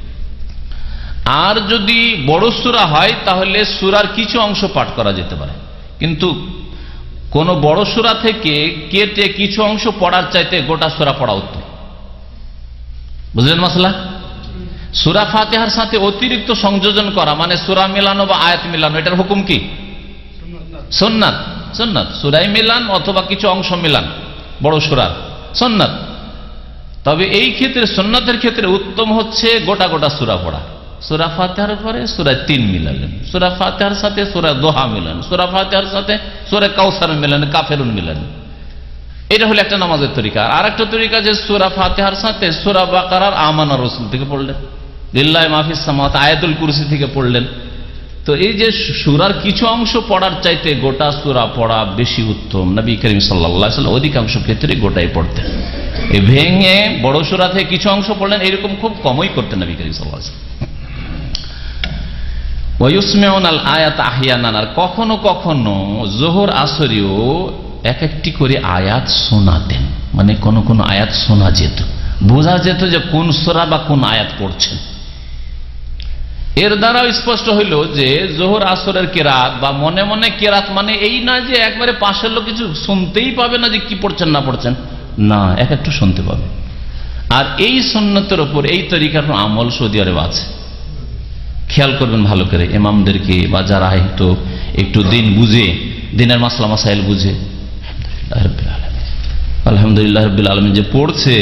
আর যদি বড় সূরা হয় তাহলে সূরার কিছু অংশ পাঠ করা যেতে পারে, কিন্তু কোন বড় সূরা থেকে কেটে কিছু অংশ পড়ার চাইতে গোটা সূরা পড়া উত্তম। বুঝলেন মশলা? সূরা ফাতিহার সাথে অতিরিক্ত সংযোজন করা মানে সূরা মিলানো বা আয়াত মিলানো, এটার হুকুম কি? সুন্নাত। সুন্নাত সূরায় মিলান অথবা কিছু অংশ মিলান বড় সূরার, সুন্নাত। তবে এই ক্ষেত্রে সুন্নাতের ক্ষেত্রে উত্তম হচ্ছে গোটা গোটা সূরা পড়া। সূরা ফাতিহার পরে সূরা তিন মিলালেন, সূরা ফাতিহার সাথে সূরা দোহা মিলান, সূরা ফাতিহার সাথে সূরা কাউসার মিলান, কাফেরুন মিলান। এটা হলো একটা নামাজের তরিকা। আর একটা তরিকা যে সূরা ফাতিহার সাথে সূরা বাকারার আমানা রাসূল থেকে পড়লেন, লিল্লাহি মা ফিস সামাওয়াতি আয়াতুল কুরসি থেকে পড়লেন। তো এই যে সূরার কিছু অংশ পড়ার চাইতে গোটা সূরা পড়া বেশি উত্তম। নবী করিম সাল্লাল্লাহু আলাইহি ওয়াসাল্লাম অধিকাংশ ক্ষেত্রে গোটাই পড়তেন। এই ভেঙে বড় সূরা থেকে কিছু অংশ পড়লেন এরকম খুব কমই করতেন নবী করিম সাল্লাল্লাহু আলাইহি ওয়াসাল্লাম। ওয়া ইউসমিউনাল আয়াত আহইয়ানান, আর কখনো কখনো যোহর আসরেও এক একটি করে আয়াত শোনাতেন, মানে কোন কোন আয়াত শোনা যেত, বোঝা যেত যে কোন সূরা বা কোন আয়াত পড়ছেন। এর দ্বারা স্পষ্ট হইল যে যোহর আসরের কেরাত বা মনে মনে কেরাত মানে এই না যে একবারে পাশের লোক কিছু শুনতেই পাবে না যে কি পড়ছেন না পড়ছেন, না, এক একটু শুনতে পাবে। আর এই সুন্নতের উপর এই তরিকার আমল সৌদি আরব আছে। খেয়াল করবেন ভালো করে, ইমামদেরকে বা যারা হয়তো একটু দিন বুঝে, দিনের মাসলা মাসাইল বুঝে, আলহামদুলিল্লাহ রাব্বিল আলামিন যে পড়ছে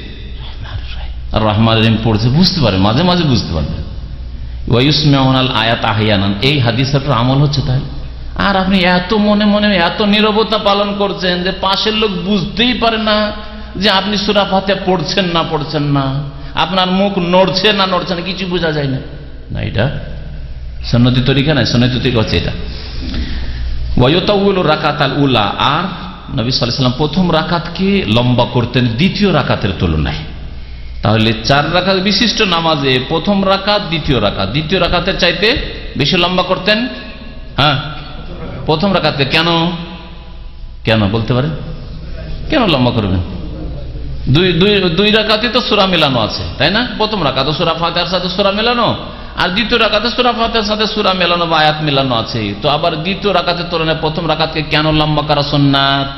আর রহমান রহিম পড়ছে বুঝতে পারে, মাঝে মাঝে বুঝতে পারবেন। ওয়া ইউসমিউনাল আয়াত আহইয়ানান, এই হাদিসের আমল হচ্ছে তাই। আর আপনি এত মনে মনে এত নীরবতা পালন করছেন যে পাশের লোক বুঝতেই পারে না যে আপনি সূরা ফাতিহা পড়ছেন না পড়ছেন না, আপনার মুখ নড়ছে না নড়ছে না, কিছু বোঝা যায় না। না, এটা সুন্নতি তরিকা না, সুন্নতি তরিকা হচ্ছে এটা। ওয়া ইউতাউইলু রাকাতাল উলা, আর নবী সাল্লাল্লাহু আলাইহি ওয়াসাল্লাম প্রথম রাকাতকে লম্বা করতেন দ্বিতীয় রাকাতের তুলনায়। তাহলে চার রাকাত বিশিষ্ট নামাজে প্রথম রাকাত দ্বিতীয় রাকাত দ্বিতীয় রাকাতের চাইতে বেশি লম্বা করতেন। হ্যাঁ, প্রথম রাকাতে। কেন কেন বলতে পারেন? কেন লম্বা করবেন? দুই দুই দুই রাকাতে তো সূরা মেলানো আছে, তাই না? প্রথম রাকাতে সূরা ফাতিহার সাথে সূরা মেলানো, আর দ্বিতীয় রাকাতে সূরা ফাতিহার সাথে সূরা মেলানো বা আয়াত মেলানো আছে। তো আবার দ্বিতীয় রাকাতের তুলনায় প্রথম রাকাতকে কেন লম্বা করা সুন্নাত?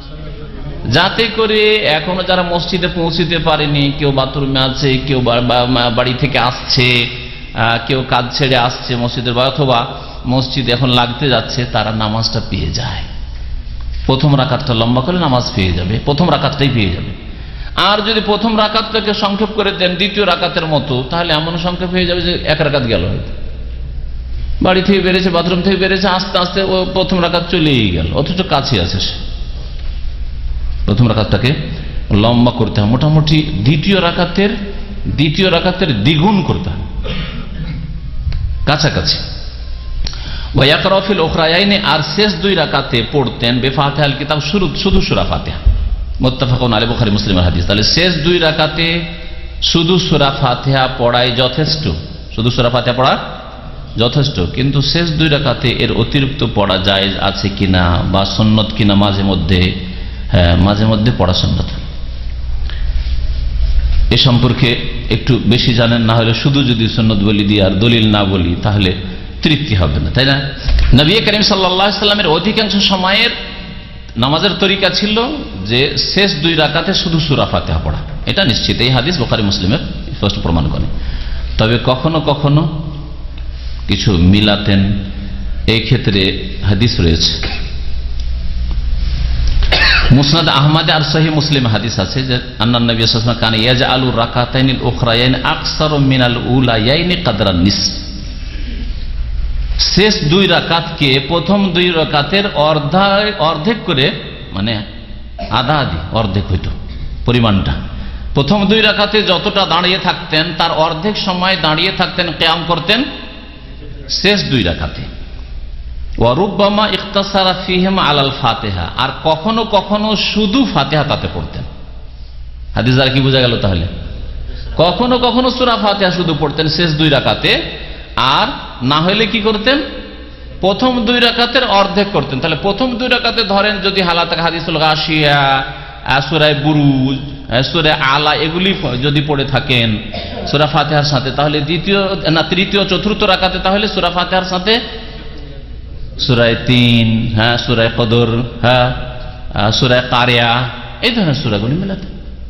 যাতে করে এখনো যারা মসজিদে পৌঁছিতে পারেনি, কেউ বাথরুমে আছে, কেউ বাড়ি থেকে আসছে, কেউ কাজ ছেড়ে আসছে মসজিদের, অথবা মসজিদ এখন লাগতে যাচ্ছে, তারা নামাজটা পেয়ে যায়। প্রথম রাকাতটা লম্বা করে নামাজ পেয়ে যাবে, প্রথম রাকাতটাই পেয়ে যাবে। আর যদি প্রথম রাকাতটাকে সংক্ষেপ করে দেন দ্বিতীয় রাকাতের মতো, তাহলে এমন সংক্ষেপ হয়ে যাবে যে এক রাকাত গেল, হয়তো বাড়ি থেকে বেরিয়েছে, বাথরুম থেকে বেরিয়েছে, আস্তে আস্তে ও প্রথম রাকাত চলেই গেল, অথচ কাছে আছে সে। প্রথম রাকাতটাকে লম্বা করতে হয়, মোটামুটি দ্বিতীয় রাকাতের দ্বিতীয় রাকাতের দ্বিগুণ করতে হয়, কাছাকাছি। ওয়ায়াকরাফিল উখরায়াইনি, আর শেষ দুই রাকাতে পড়তেন বেফাতিহাল কিতাব, শুরু শুধু সূরা ফাতিহা। মুত্তাফাকুন আলাইহি, বুখারী মুসলিমের হাদিস। তাহলে শেষ দুই রাকাতে শুধু সূরা ফাতিহা পড়াই যথেষ্ট, শুধু সূরা ফাতিহা পড়া যথেষ্ট। কিন্তু শেষ দুই রাকাতে এর অতিরিক্ত পড়া জায়েজ আছে কিনা বা সুন্নত কিনা মাঝে মধ্যে, হ্যাঁ মাঝে মধ্যে পড়া সুন্নত। এ সম্পর্কে একটু বেশি জানেন, না হলে শুধু যদি সুন্নত বলি দিয়ে আর দলিল না বলি তাহলে তৃপ্তি হবে না, তাই না? নবী করিম সাল্লাল্লাহু আলাইহি ওয়াসাল্লামের অধিকাংশ সময়ের নামাজের তরিকা ছিল যে শেষ দুই রাকাতে শুধু সূরা ফাতিহা পড়া, এটা নিশ্চিত। এই হাদিস বুখারী মুসলিমের স্পষ্ট প্রমাণ করে। তবে কখনো কখনো কিছু মিলাতেন, এই ক্ষেত্রে হাদিস রয়েছে। মুসনাদ আহমদ আর সহিহ মুসলিম হাদিস আছে যে আন্নান নবী সাল্লাল্লাহু আলাইহি ওয়াসাল্লাম কানা ইয়াজআলু রাকাতাইনিল উখরায়াইন আকসারু মিনাল উলায়াইনি কদরান নিসফ, শেষ দুই রাকাতকে প্রথম দুই রাকাতের অর্ধেক করে, মানে আধা আধি অর্ধেক হইতো পরিমাণটা। প্রথম দুই রাকাতে যতটা দাঁড়িয়ে থাকতেন তার অর্ধেক সময় দাঁড়িয়ে থাকতেন, কিয়াম করতেন শেষ দুই রাকাতে। ওয়া রুব্বামা ইখতাসারা ফীহিমা আলাল ফাতিহা, আর কখনো কখনো শুধু ফাতিহা তাতে পড়তেন। হাদিস দ্বারা কি বোঝা গেল? তাহলে কখনো কখনো সূরা ফাতিহা শুধু পড়তেন শেষ দুই রাকাতে, আর না হলে কি করতেন? প্রথম দুই রাকাতের অর্ধেক করতেন। তাহলে প্রথম দুই রাকাতে ধরেন যদি হালাত হাদিসুল গাশিয়া, সূরা বুরুজ, সূরা আলা এগুলি যদি পড়ে থাকেন সূরা ফাতিহার সাথে, তাহলে দ্বিতীয় না তৃতীয় চতুর্থ রাকাতে তাহলে সূরা ফাতিহার সাথে সূরায়ে তিন, হ্যাঁ সূরায়ে কদর, হ্যাঁ সূরায়ে কারিয়া, এই ধরনের সূরাগুলি মেলাতে।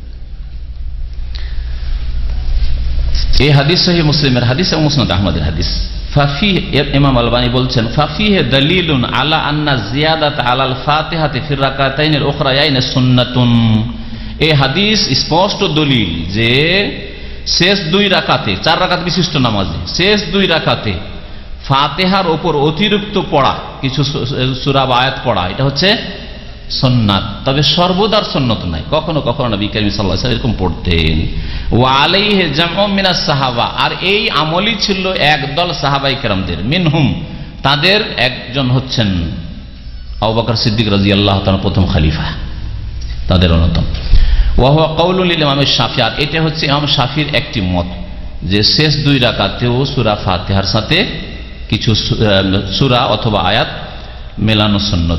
এই হাদিস সহিহ মুসলিমের হাদিস এবং মুসনাদ আহমদের হাদিস। ফাফি ইমাম আলবানী বলছেন ফাফিহে দলিলুন আলা আন্না জিয়াদাত আলাল ফাতিহাতি ফির রাকাতাইনিল উখরায়াইন সুন্নাতুন। এই হাদিস স্পষ্ট দলিল যে শেষ দুই রাকাতে, চার রাকাত বিশিষ্ট নামাজে শেষ দুই রাকাতে ফাতিহার উপর অতিরিক্ত পড়া, কিছু সূরা বা আয়াত পড়া, এটা হচ্ছে সুন্নাত। তবে সর্বদার সুন্নত নাই, কখনো কখনো নবী করিম সাল্লাল্লাহু আলাইহি ওয়াসাল্লাম এরকম পড়তেন। ওয়া আলাইহি জামউম মিনাস সাহাবা, আর এই আমলই ছিল একদল সাহাবায়ে কেরামদের। মিনহুম, তাদের একজন হচ্ছেন আবু বকর সিদ্দিক রাদিয়াল্লাহু তাআলা, প্রথম খলিফা, তাদের অন্যতম। ওয়া হুয়া কাউলুল ইমাম শাফিঈ, আর এটা হচ্ছে ইমাম শাফিঈর একটি মত যে শেষ দুই রাকাতেও সূরা ফাতিহার সাথে কিছু সূরা অথবা আয়াত মেলানো সুন্নত।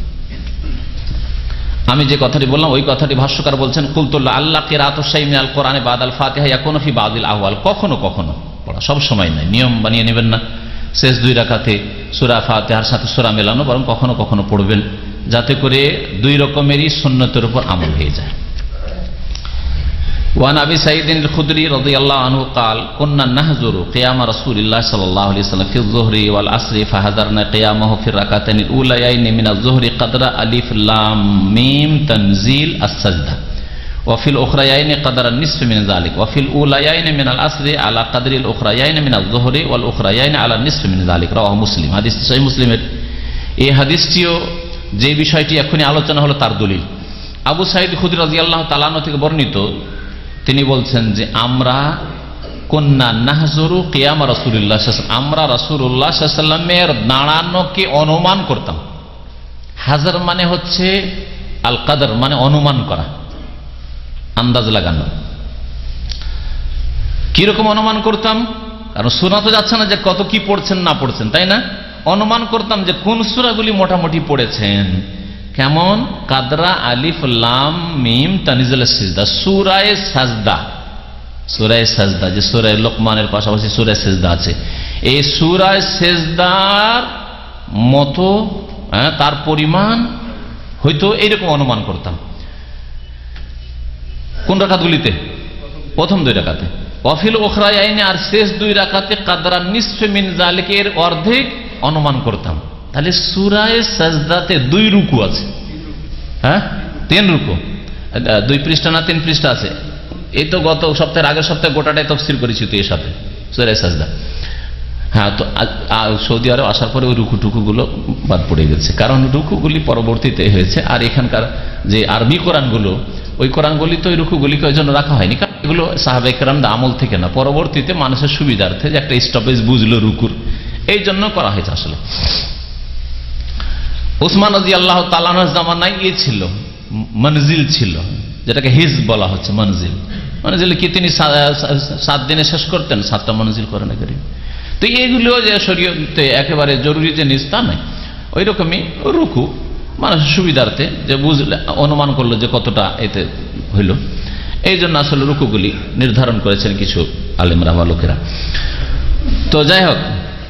আমি যে কথাটি বললাম ওই কথাটি ভাষ্যকার বলছেন কুলতুল্লাহ আল্লাহ কিরাআতুশ শাইই মিনাল কোরআনে বাদাল ফাতিহা ইয়াকুনু ফি বাদিল আহওয়াল, কখনো কখনো পড়া, সব সময় নয়। নিয়ম বানিয়ে নেবেন না শেষ দুই রাকাতে সূরা ফাতিহার সাথে সূরা মেলানো, বরং কখনো কখনো পড়বেন, যাতে করে দুই রকমেরই সুন্নতের উপর আমল হয়ে যায়। ওয়ান আবি সাঈদ আল-খুদরি রাদিয়াল্লাহু আনহু قال كنا نحذر قيام رسول الله صلى الله عليه وسلم في الظهر والعصر فحذرنا قيامه في الركعتين الاوليين من الظهر قدر الف لام ميم تنزيل السجدة وفي الاخريين قدر النصف من ذلك وفي الاوليين من العصر على قدر الاخريين من الظهر والاخريين على النصف من ذلك رواه مسلم। হাদিস সহিহ মুসলিমের। এই হাদিসটিও যে বিষয়টি এখনই আলোচনা হলো তার দলিল। আবু সাঈদ খুদরি রাদিয়াল্লাহু তাআলা আনহু থেকে বর্ণিত, তিনি বলছেন যে আমরা কুন্না নাহজুরু কিয়াম রাসূলুল্লাহ সাল্লাল্লাহু আলাইহি ওয়াসাল্লাম, আমরা রাসূলুল্লাহ সাল্লাল্লাহু আলাইহি ওয়াসাল্লামের দাঁড়ানোকে অনুমান করতাম। হাজার মানে হচ্ছে আল কাদর, মানে অনুমান করা, আন্দাজ লাগানো। কিরকম অনুমান করতাম? কারণ শোনা তো যাচ্ছে না যে কত কি পড়ছেন না পড়ছেন, তাই না? অনুমান করতাম যে কোন সূরাগুলি মোটামুটি পড়েছেন। কেমন? কাদরা আলিফ লাম মিম তানজিল সিজদা, সূরায়ে সাজদা, সূরায়ে সাজদা যে সূরায়ে লোকমানের পাশাপাশি সূরায়ে সিজদা আছে, এই সূরায়ে সিজদার মতো তার পরিমাণ হয়তো এইরকম অনুমান করতাম। কোন রাকাতগুলিতে? প্রথম দুই রাকাতে। ওয়াফিল উখরায়াইনি, আর শেষ দুই রাকাতে কাদরা নিসফে মিন যালিকা, এর অর্ধেক অনুমান করতাম। তাহলে সূরায়ে সাজদাতে দুই রুকু আছে, হ্যাঁ তিন রুকু, দুই পৃষ্ঠা না তিন পৃষ্ঠা আছে। এই তো গত সপ্তাহের আগের সপ্তাহে গোটাটাই তাফসীর করেছি তো এর সাথে সূরা সাজদা। হ্যাঁ, তো সৌদি আরব আসার পরে ওই রুকু টুকুগুলো বাদ পড়ে গেছে, কারণ রুকুগুলি পরবর্তীতে হয়েছে। আর এখানকার যে আরবি কোরআনগুলো, ওই কোরআনগুলি তো ওই রুকুগুলিকে ওই জন্য রাখা হয়নি, কারণ এগুলো সাহাবায়ে কেরামদের আমল থেকে না, পরবর্তীতে মানুষের সুবিধার্থে যে একটা স্টপেজ বুঝলো রুকুর, এই জন্য করা হয়েছে আসলে। উসমান রাদিয়াল্লাহু তাআলা আনহুর জামানায় ইয়ে ছিল, মনজিল ছিল, যেটাকে হিজ বলা হচ্ছে। মনজিল মনজিল কি তিনি সাত দিনে শেষ করতেন? সাতটা মনজিল কোরআনে কারীম। তো এইগুলো যে শরীয়তে একেবারে জরুরি জিনিস তা নয়, ওই রকমই রুকু মানুষের সুবিধার্থে যে বুঝলে অনুমান করলো যে কতটা এতে হইল, এই জন্য আসলে রুকুগুলি নির্ধারণ করেছেন কিছু আলেমরা বা লোকেরা। তো যাই হোক,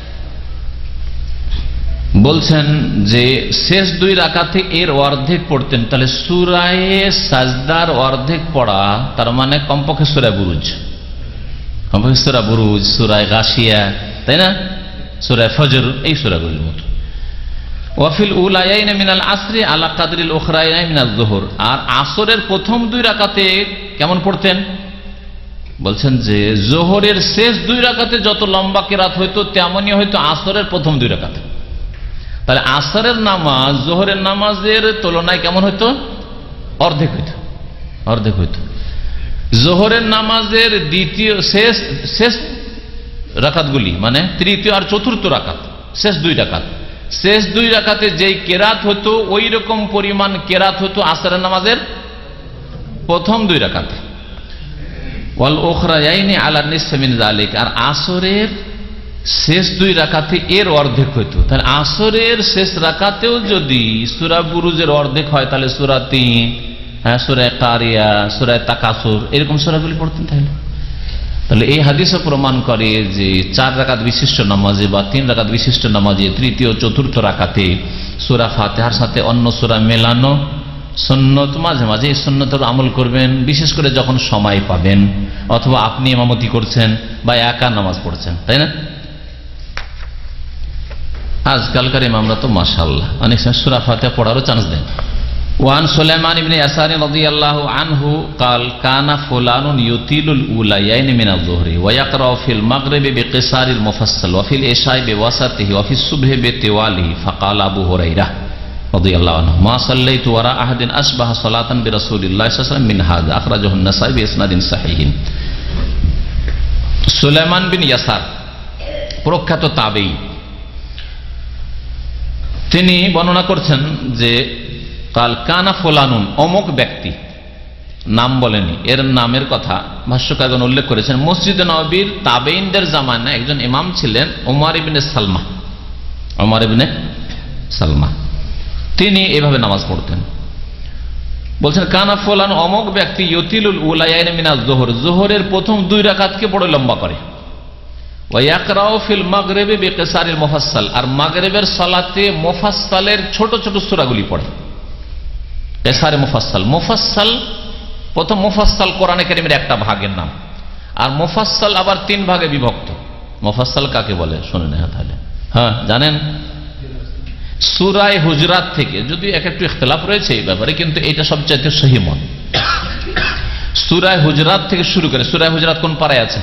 বলছেন যে শেষ দুই রাকাতে এর অর্ধেক পড়তেন। তাহলে সূরায়ে সাজদার অর্ধেক পড়া, তার মানে কমপক্ষে সূরা বুরুজ, কমপক্ষে সূরা বুরুজ, সূরায়ে গাশিয়া, তাই না, সূরায়ে ফজর, এই সূরাগুলির মতো। ওয়াফিল উলায়াইনি মিনাল আসরি আলা কাদরিল উখরায়াইনি মিনাজ যুহর, আর আসরের প্রথম দুই রাকাতে কেমন পড়তেন? বলছেন যে যোহরের শেষ দুই রাকাতে যত লম্বা কিরাত হইতো তেমনই হয়তো আসরের প্রথম দুই রাকাতে। তাহলে আসরের নামাজ যোহরের নামাজের তুলনায় কেমন হইতো? অর্ধেক হইতো, অর্ধেক হইতো। যোহরের নামাজের দ্বিতীয় শেষ শেষ রাকাতগুলি, মানে তৃতীয় আর চতুর্থ রাকাত, শেষ দুই রাকাত, শেষ দুই রাকাতে যেই কেরাত হতো ওই রকম পরিমাণ কেরাত হতো আসরের নামাজের প্রথম দুই রাকাতে। ওয়াল উখরায়াইনি আলা নিসফি মিন যালিক, আর আসরের শেষ দুই রাকাতে এর অর্ধেক হইতো। তাহলে আসরের শেষ রাকাতেও যদি সূরা বুরুজের অর্ধেক হয়, তাহলে সূরা তিন, হ্যাঁ, সূরা কারিয়া, সূরা তাকাসুর, এরকম সূরাগুলি পড়তেন। তাহলে তাহলে এই হাদিসও প্রমাণ করে যে চার রাকাত বিশিষ্ট নামাজে বা তিন রাকাত বিশিষ্ট নামাজে তৃতীয় চতুর্থ রাকাতে সূরা ফাতিহার সাথে অন্য সূরা মেলানো সুন্নত। মাঝে মাঝে এই সুন্নতের আমল করবেন, বিশেষ করে যখন সময় পাবেন, অথবা আপনি ইমামতি করছেন বা একা নামাজ পড়ছেন, তাই না? আজকালকার ইমামরা তো মাশাআল্লাহ অনেক সময় সূরা ফাতিহা পড়ারও চান্স দেন। ওয়ান সুলাইমান ইবনে ইয়াসার রাদিয়াল্লাহু আনহু قال كان فلان يطيل الاوليين من الظهر ويقرأ في المغرب بقصار المفصل وفي العشاء بوسطه وفي الصبح بطواله فقال ابو هريره رضي الله عنه ما صليت وراء احد اشبه صلاه برسول الله صلى الله عليه وسلم من هذا اخرجه النسائي باسناد صحيح। সুলাইমান বিন ইয়াসার প্রখ্যাত তাবেঈ, তিনি বর্ণনা করছেন যে কাল কানা ফুলানুন, অমুক ব্যক্তি, নাম বলেনি, এর নামের কথা ভাষ্যকারগণ উল্লেখ করেছেন। মসজিদে নববীর তাবেঈনদের জামানায় একজন ইমাম ছিলেন ওমর ইবনে সালমা, ওমর ইবনে সালমা, তিনি এভাবে নামাজ পড়তেন। বলছেন কানা ফুলান, অমুক ব্যক্তি ইউতিলুল উলায়াইন মিনাজ যোহর, যোহরের প্রথম দুই রাকাতকে বড় লম্বা করে, ওয়া ইয়াকরাউ ফিল মাগরিবি বিকিসারিল মুফাসসাল, আর মাগরিবের সালাতে মুফাসসালের ছোট ছোট সূরাগুলি পড়ে। কিসারে মুফাসসাল, মুফাসসাল প্রথম মুফাসসাল কোরআনে কারীমের একটা ভাগের নাম, আর মুফাসসাল আবার তিন ভাগে বিভক্ত। মুফাসসাল কাকে বলে শুনে নেওয়া তাহলে, হ্যাঁ জানেন? সূরা হুজরাত থেকে, যদি এক একটু ইখতিলাফ রয়েছে এই ব্যাপারে, কিন্তু এটা সবচেয়ে সহি মত। সূরা হুজরাত থেকে শুরু করে, সূরা হুজরাত কোন পারায় আছে?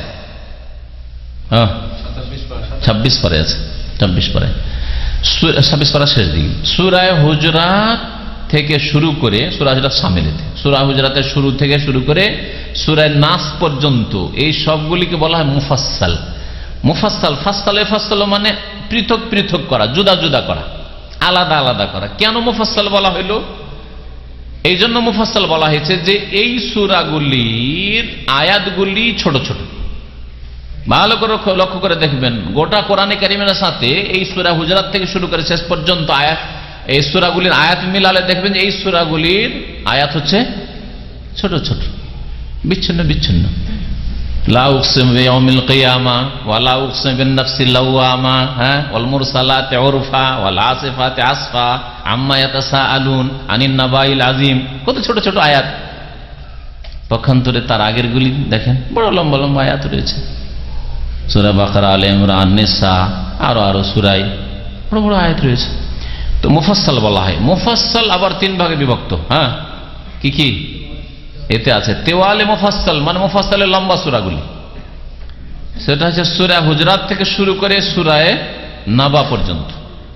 হ্যাঁ ছাব্বিশ পারায় আছে, ছাব্বিশ পারায়, ছাব্বিশ পারা শেষ দিকে। সূরা হুজরাত থেকে শুরু করে, সূরা হুজরাত শামিলেতে, সূরা হুজরাতের শুরু থেকে শুরু করে সূরা নাস পর্যন্ত এই সবগুলিকে বলা হয় মুফাসসাল। মুফাসসাল, ফাসসালে ফাসসাল মানে পৃথক পৃথক করা, জুদা জুদা করা, আলাদা আলাদা করা। কেন মুফাসসাল বলা হইল? এই জন্য মুফাসসাল বলা হয়েছে যে এই সূরাগুলির আয়াতগুলি ছোট ছোট। ভালো করে লক্ষ্য করে দেখবেন, গোটা কোরআনে কারীমের সাথে এই সূরা হুজরাত থেকে শুরু করে শেষ পর্যন্ত আয়াত, এই সূরাগুলির আয়াত মিলালে দেখবেন যে এই সূরাগুলির আয়াত হচ্ছে ছোট ছোট, বিচ্ছিন্ন বিচ্ছিন্ন। লা উকসিমু বিয়াউমিল কিয়ামা ওয়া লা উকসিমু বিন নাফসিল লাওয়ামা, হ্যাঁ, ওয়াল মুরসালাতি উরফা ওয়াল আসিফাতি আসফা আম্মা ইয়াতাসাআলুন আনিন নাবাইল আযীম। কত ছোট ছোট আয়াত। পক্ষান্তরে তার আগের গুলি দেখেন বড় লম্বা লম্বা আয়াত রয়েছে। সূরা বাকারা, আলে ইমরান, নিসা, আরো আরো সূরায় বড় বড় আয়াত রয়েছে। তো মুফাসসাল বলা হয়। মুফাসসাল আবার তিন ভাগে বিভক্ত, হ্যাঁ, কি কি এতে আছে? তেওয়ালে মুফাসসাল মানে মুফাসসালের লম্বা সূরাগুলি, সেটা হচ্ছে সূরা হুজরাত থেকে শুরু করে সূরা নাবা পর্যন্ত,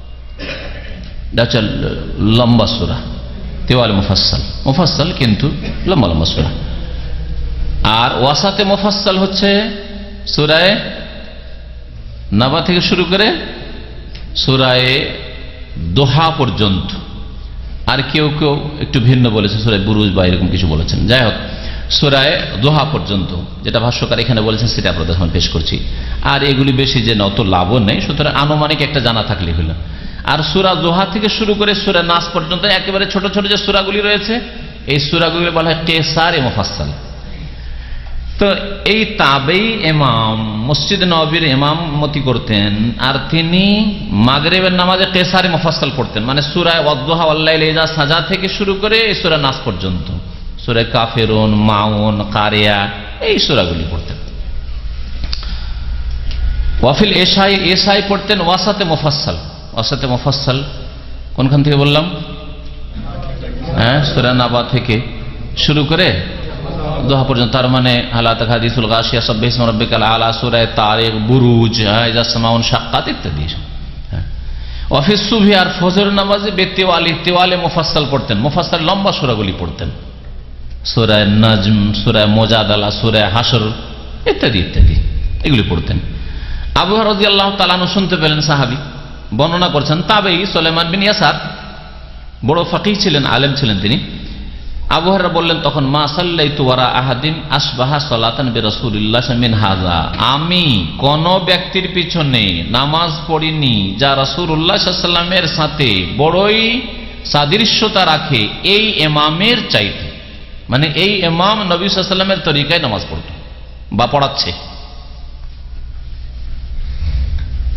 এটা হচ্ছে লম্বা সূরা, তেওয়ালে মুফাসসাল। মুফাসসাল কিন্তু লম্বা লম্বা সূরা। আর ওয়াসাতে মুফাসসাল হচ্ছে সূরা নাবা থেকে শুরু করে সূরা দোহা পর্যন্ত। আর কেউ কেউ একটু ভিন্ন বলেছে, সূরা বুরুজ বা এরকম কিছু বলেছেন। যাই হোক, সূরা দোহা পর্যন্ত যেটা ভাষ্যকার এখানে বলেছেন সেটা আপনাদের সামনে পেশ করছি। আর এগুলি বেশি যে অত লাভও নেই, সুতরাং আনুমানিক একটা জানা থাকলে হলো। আর সূরা দোহা থেকে শুরু করে সূরা নাস পর্যন্ত একেবারে ছোট ছোট যে সূরাগুলি রয়েছে, এই সূরাগুলি বলা হয় কিসারে মুফাসসাল। তো এই তাবেঈ ইমাম মসজিদ নববীর ইমামতি করতেন, আর তিনি মাগরিবের নামাজে কিসারে মুফাসসাল পড়তেন, মানে সূরা ওয়াদ-দুহা ওয়াল-লাইলি ইযা সাজা থেকে শুরু করে এই সূরা নাস পর্যন্ত, সূরা কাফিরুন, মাউন, কারিয়া, এই সূরাগুলি পড়তেন। ওয়াফিল ইশাই, ইশাই পড়তেন ওয়াসাতে মুফাসসাল। ওয়াসাতে মুফাসসাল কোনখান থেকে বললাম? হ্যাঁ, সূরা নাবা থেকে শুরু করে দোহা পর্যন্ত, তার মানে হালাত হাদিসুল গাশিয়া, সাব্বিহিসমা রাব্বিকাল আলা, সূরা তারিক, বুরুজ, ইযা সামাউন শাক্কাত ইত্যাদি। ওয়াফিস সুবহি, আর ফজর নামাজে বেতেওয়ালি, তেওয়ালে মুফাসসাল পড়তেন। মুফাসসাল লম্বা সূরাগুলি পড়তেন, সূরা নাজম, সূরা মুজাদালা, সূরা হাসর ইত্যাদি ইত্যাদি এগুলি পড়তেন। আবু হুরায়রা রাদিয়াল্লাহু তাআলা আনহু শুনতে পেলেন, সাহাবী বর্ণনা করছেন, তাবেঈ সুলাইমান বিন ইয়াসার বড় ফাকিহ ছিলেন, আলেম ছিলেন তিনি। আবু হুরায়রা বললেন তখন, মা সাল্লাইতু ওয়ারা আহাদিন আসবাহা সালাতান বিরাসূলিল্লাহ মিন হাযা, আমি কোন ব্যক্তির পিছনে নামাজ পড়িনি যা রাসূলুল্লাহ সাল্লাল্লাহু আলাইহি ওয়াসাল্লামের সাথে বড়ই সাদৃশ্যতা রাখে এই ইমামের চাইতে। মানে এই ইমাম নবী সাল্লাল্লাহু আলাইহি ওয়াসাল্লামের তরিকায় নামাজ পড়ত বা পড়াচ্ছে,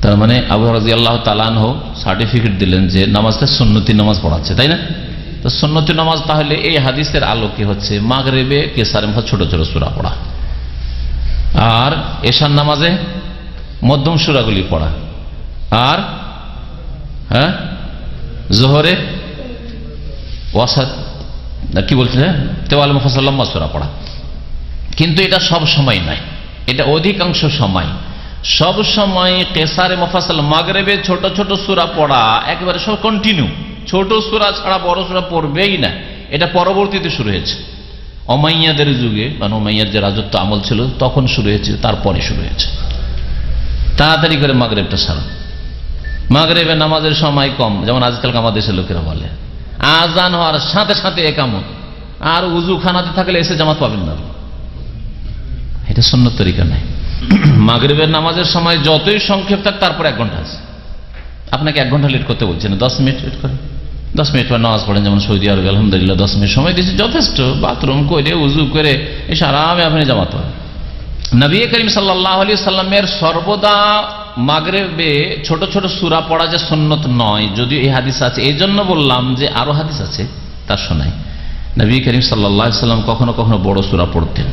তার মানে আবু রাদিয়াল্লাহু তাআলা আনহু সার্টিফিকেট দিলেন যে নামাজটা সুন্নতি নামাজ পড়াচ্ছে, তাই না? তো সুন্নতি নামাজ তাহলে এই হাদিসের আলোকে হচ্ছে মাগরিবে কেসারে ছোট ছোট সূরা পড়া, আর এশার নামাজে মধ্যম সূরাগুলি পড়া, আর হ্যাঁ জোহরে ওয়াসাত কি বলছে তেওয়াল মুফাসসাল লম্বা সূরা পড়া। কিন্তু এটা সব সময় নয়, এটা অধিকাংশ সময়। সব সময় কেসারে মুফাসসাল মাগরিবে ছোট ছোট সূরা পড়া একেবারে সব কন্টিনিউ, ছোট সূরা ছাড়া বড় সূরা পড়বেই না। এটা পরবর্তীতে শুরু হয়েছে উমাইয়াদের যুগে, মানে উমাইয়ার যে রাজত্ব আমল ছিল তখন শুরু হয়েছে, তারপরে শুরু হয়েছে। তাড়াতাড়ি করে মাগরিবটা সারা। মাগরিবের নামাজের সময় কম, যেমন আজকাল আমাদের দেশের লোকেরা বলে আজান হওয়ার সাথে সাথে একামত, আর উযু খানাতে থাকলে এসে জামাত পাবেন না। এটা সুন্নত তরিকা নাই। মাগরিবের নামাজের সময় যতই সংক্ষেপ থাক তারপর এক ঘন্টা আছে। আপনাকে এক ঘন্টা লেট করতে বলছেন, দশ মিনিট লেট করেন, দশ মিনিট পর নামাজ পড়েন। যেমন সৌদি আরবে আলহামদুলিল্লাহ দশ মিনিট সময় দিয়েছে, যথেষ্ট। বাথরুম করে উযু করে এসে আরামে আপনি জামাত পড়েন। নবী করিম সাল্লাল্লাহু আলাইহি সাল্লামের সর্বদা মাগরিবে ছোট ছোট সূরা পড়া যে সুন্নত নয়, যদিও এই হাদিস আছে। এই জন্য বললাম যে আরো হাদিস আছে, তার শোনাই। নবী করিম সাল্লাল্লাহু আলাইহি সাল্লাম কখনো কখনো বড় সূরা পড়তেন,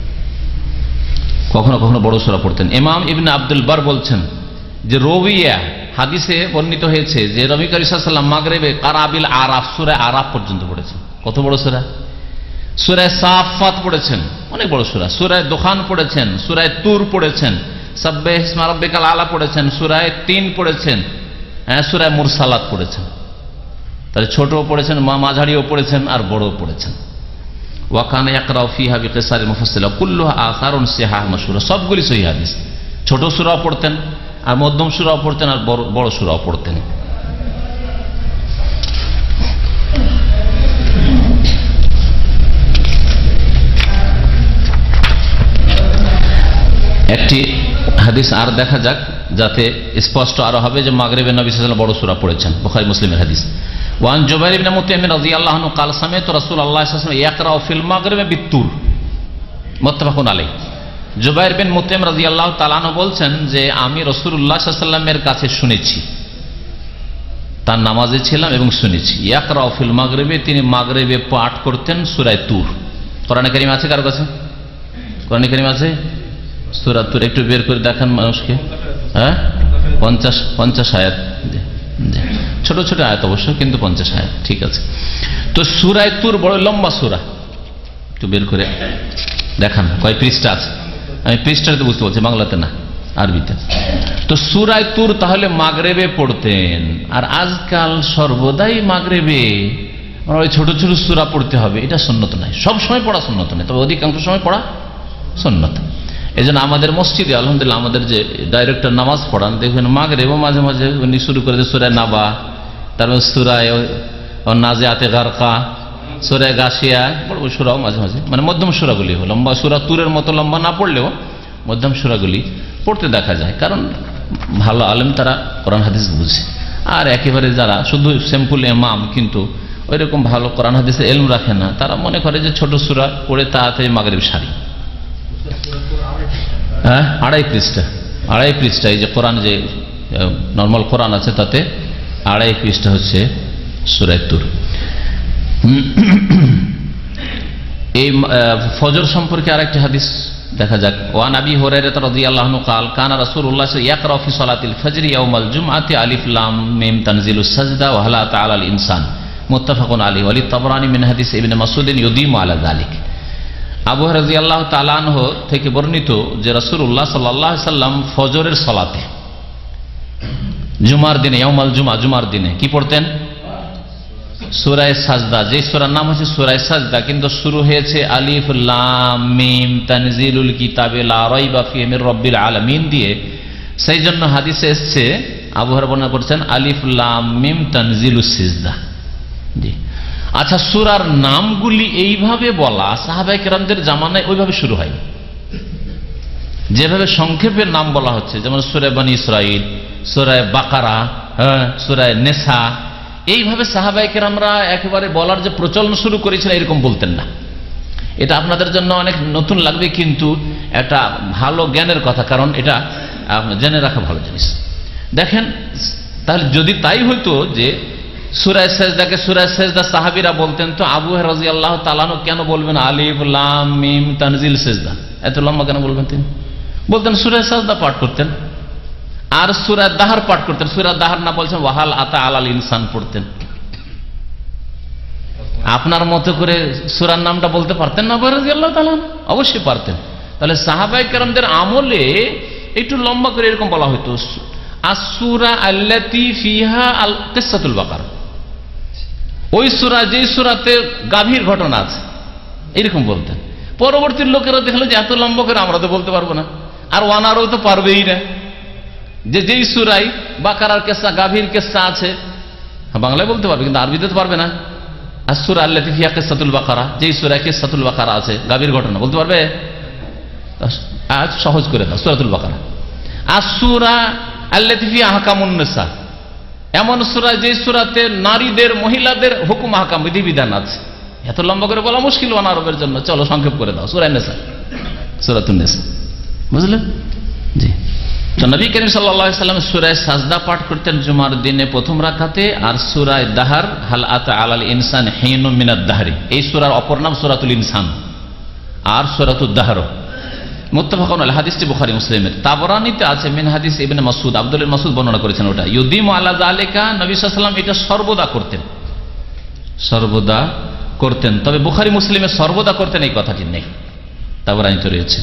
কখনো কখনো বড় সূরা পড়তেন। ইমাম ইবনে আব্দুল বার বলছেন যে রবিয়া হাদিসে বর্ণিত হয়েছে যে নবী করিম সাল্লাল্লাহু আলাইহি সাল্লাম মাগরিবে কারাবিল আরাফ সূরা আরাফ পর্যন্ত পড়েছেন। কত বড় সূরা! সূরা সাফাত পড়েছেন, অনেক বড় সূরা। সূরা দুখান পড়েছেন, সূরা তুর পড়েছেন, সাব্বিহ ইসমা রাব্বিকাল আলা পড়েছেন, সূরা তিন পড়েছেন, হ্যাঁ সূরা মুরসালাত পড়েছেন। তাহলে ছোটও পড়েছেন, মাঝারিও পড়েছেন, আর বড়ও পড়েছেন। ওয়া কানা ইয়াকরাউ ফিহা বিকিসারিল মুফাসসালা কুল্লুহা আসারুন সিহাহ মাশহুরা, সবগুলি সহিহ হাদিস। ছোট সূরাও পড়তেন, আর মধ্যম সূরাও পড়তেন, আর বড় বড় সূরাও পড়তেন। একটি হাদিস আর দেখা যাক, যাতে স্পষ্ট আরো হবে যে মাগরিবে নবী সাল্লাল্লাহু আলাইহি ওয়াসাল্লাম বড় সূরা পড়েছেন। বুখারী মুসলিমের হাদিস। ওয়ান জুবাইর ইবনে মুতাইম রাদিয়াল্লাহু আনহু قال سمعت رسول الله صلى الله عليه وسلم يقرأ في المغرب بالطور মুত্তাফাকুন আলাইহি। জুবাইর বিন মুতাইম রাদিয়াল্লাহু তাআলা আনহু বলছেন যে আমি রাসূলুল্লাহ সাল্লাল্লাহু আলাইহি ওয়াসাল্লামের কাছে শুনেছি, তার নামাজে ছিলাম এবং শুনেছি। ইয়াকরা ফিল মাগরিবে, তিনি মাগরিবে পাঠ করতেন সূরা তুর। কোরআনে কারীম আছে কার কাছে? কোরআনে কারীম আছে সূরা তুর, একটু বের করে দেখান মানুষকে। হ্যাঁ পঞ্চাশ পঞ্চাশ আয়াত, ছোট ছোট আয়াত অবশ্য, কিন্তু পঞ্চাশ আয়াত, ঠিক আছে। তো সূরা তুর বড় লম্বা সূরা, একটু বের করে দেখান কয় পৃষ্ঠা আছে। আমি পৃষ্ঠাতে বুঝতে বলছি, বাংলাতে না, আরবিতে। তো সূরা তুর তাহলে মাগরিবে পড়তেন। আর আজকাল সর্বদাই মাগরিবে ওই ছোট ছোট সূরা পড়তে হবে, এটা সুন্নত নয়। সব সময় পড়া সুন্নত নয়, তবে অধিকাংশ সময় পড়া সুন্নত। এই জন্য আমাদের মসজিদে আলহামদুলিল্লাহ আমাদের যে ডাইরেক্টর নামাজ পড়ান, দেখবেন মাগরিবে মাঝে মাঝে উনি শুরু করে সূরা নাবা, তারপর সূরা নাজিআতে গারকা, সূরা গাশিয়া, বড় বড় সূরাও মাঝে মাঝে, মানে মধ্যম সূরাগুলি হলো, লম্বা সূরা তুরের মতো লম্বা না পড়লেও মধ্যম সূরাগুলি পড়তে দেখা যায়। কারণ ভালো আলেম তারা কোরআন হাদিস বুঝে। আর একেবারে যারা শুধু সিম্পল ইমাম কিন্তু ওই রকম ভালো কোরআন হাদিসের ইলম রাখে না, তারা মনে করে যে ছোট সূরা পড়ে তাড়াতাড়ি মাগরিব সারি। হ্যাঁ আড়াই পৃষ্ঠা, আড়াই পৃষ্ঠা এই যে কোরআন, যে নর্মাল কোরআন আছে তাতে আড়াই পৃষ্ঠা হচ্ছে সূরা তুর। এই ফজর সম্পর্কে আরেকটি হাদিস দেখা যাক। ওয়ান আবি হুরায়রা রাদিয়াল্লাহু আনহু قال كان رسول الله يقرأ في صلاة الفجر يوم الجمعة ألف لام ميم تنزيل السجدة وهل أتى على الإنسان متفق عليه وللطبراني من حديث ابن مسعود يديم على ذلك। আবু হুরায়রা রাদিয়াল্লাহু তাআলা আনহু থেকে বর্ণিত যে রাসূলুল্লাহ সাল্লাল্লাহু আলাইহি সাল্লাম ফজরের সালাতে জুমার দিনে, ইয়াউমুল জুমা, জুমার দিনে কি পড়তেন? সূরা সাজদা, যে সূরার নাম হচ্ছে সূরা সাজদা, কিন্তু শুরু হয়েছে আলিফ লাম মিম তানজিলুল কিতাবে লা রাইবা ফিহি মির রাব্বিল আলামিন দিয়ে। সেই জন্য হাদিসে এসেছে, আবু হুরায়রা বর্ণনা করছেন আলিফ লাম মিম তানজিলুস সিজদা। জি আচ্ছা, সূরার নামগুলি এইভাবে বলা সাহাবায়ে কেরামদের জামানায় ওইভাবে শুরু হয়, যেভাবে সংক্ষেপে নাম বলা হচ্ছে, যেমন সূরা বনী ইসরাঈল, সূরা বাকারা, হ্যাঁ সূরা নিসা, এইভাবে সাহাবায়ে কেরামরা একেবারে বলার যে প্রচলন শুরু করেছিলেন এরকম বলতেন না। এটা আপনাদের জন্য অনেক নতুন লাগবে, কিন্তু একটা ভালো জ্ঞানের কথা, কারণ এটা জেনে রাখা ভালো জিনিস। দেখেন, তাহলে যদি তাই হইতো যে সূরা সেজদাকে সূরা সেজদা সাহাবীরা বলতেন, তো আবু হুরায়রা রাদিয়াল্লাহু তাআলা আনহু কেন বলবেন আলিফ লাম মিম তানজিল সেজদা? এত লম্বা কেন বলবেন তিনি? বলতেন সূরা সেজদা পাঠ করতেন, আর সূরা দাহর পাঠ করতেন। সূরা দাহর না বলছেন ওয়াহাল আতা আলাল ইনসান পড়তেন। আপনার মতো করে সূরার নামটা বলতে পারতেন না আবু হুরায়রা রাদিয়াল্লাহু তাআলা? অবশ্যই পারতেন। তাহলে সাহাবায়ে কেরামদের আমলে একটু লম্বা করে এরকম বলা হতো, আসসূরা আল্লাতী ফিহা আল কিসসাতুল বাকারা, ওই সূরা যে সূরাতে গাভীর ঘটনা আছে, এরকম বলতেন। পরবর্তী লোকেরা দেখলো যে এত লম্বা করে আমরা তো বলতে পারবো না, আর ওয়ানারও তো পারবেই না, যে যেই সূরায় বাকারার কিসসা গাভীর কিসসা আছে বাংলায় বলতে পারবে, কিন্তু আরবিতে তো পারবে না। আসসূরা আল্লাতী ফিহা কিসসাতুল বাকারা, যেই সূরায় কিসসাতুল বাকারা আছে গাভীর ঘটনা, বলতে পারবে? আজ সহজ করে দাও, সূরাতুল বাকারা। আসসূরা আল্লাতী ফিহা আহকামুন নিসা, এমন সূরা যে সূরাতে নারীদের মহিলাদের হুকুম আহকাম বিধিবিধান আছে। এত লম্বা করে বলা মুশকিল অনারবের জন্য, চলো সংক্ষেপ করে দাও, সূরা নিসা, সূরাতুন নিসা। বুঝলেন? জি। তো নবী করিম সাল্লাল্লাহু আলাইহি ওয়াসাল্লাম সূরা সাজদা পাঠ করতেন জুমার দিনে প্রথম রাকাতে, আর সূরা দাহর হাল আতা আলাল ইনসান হিনুম মিনাদ দাহরি, এই সূরার অপর নাম সূরাতুল ইনসান আর সূরাতুদ দাহর। মুত্তাফাকুন আলাইহি, হাদিসটি বুখারী মুসলিমের। তাবরানীতে আছে মিন হাদিস ইবনে মাসউদ, আব্দুল মাসউদ বর্ণনা করেছেন ওটা। ইউদিমু আলা যালিকা, নবী সাল্লাল্লাহু আলাইহি ওয়াসাল্লাম এটা সর্বদা করতেন, সর্বদা করতেন। তবে বুখারী মুসলিমে সর্বদা করতেন এই কথাটি নেই, তাবরানীতে রয়েছে।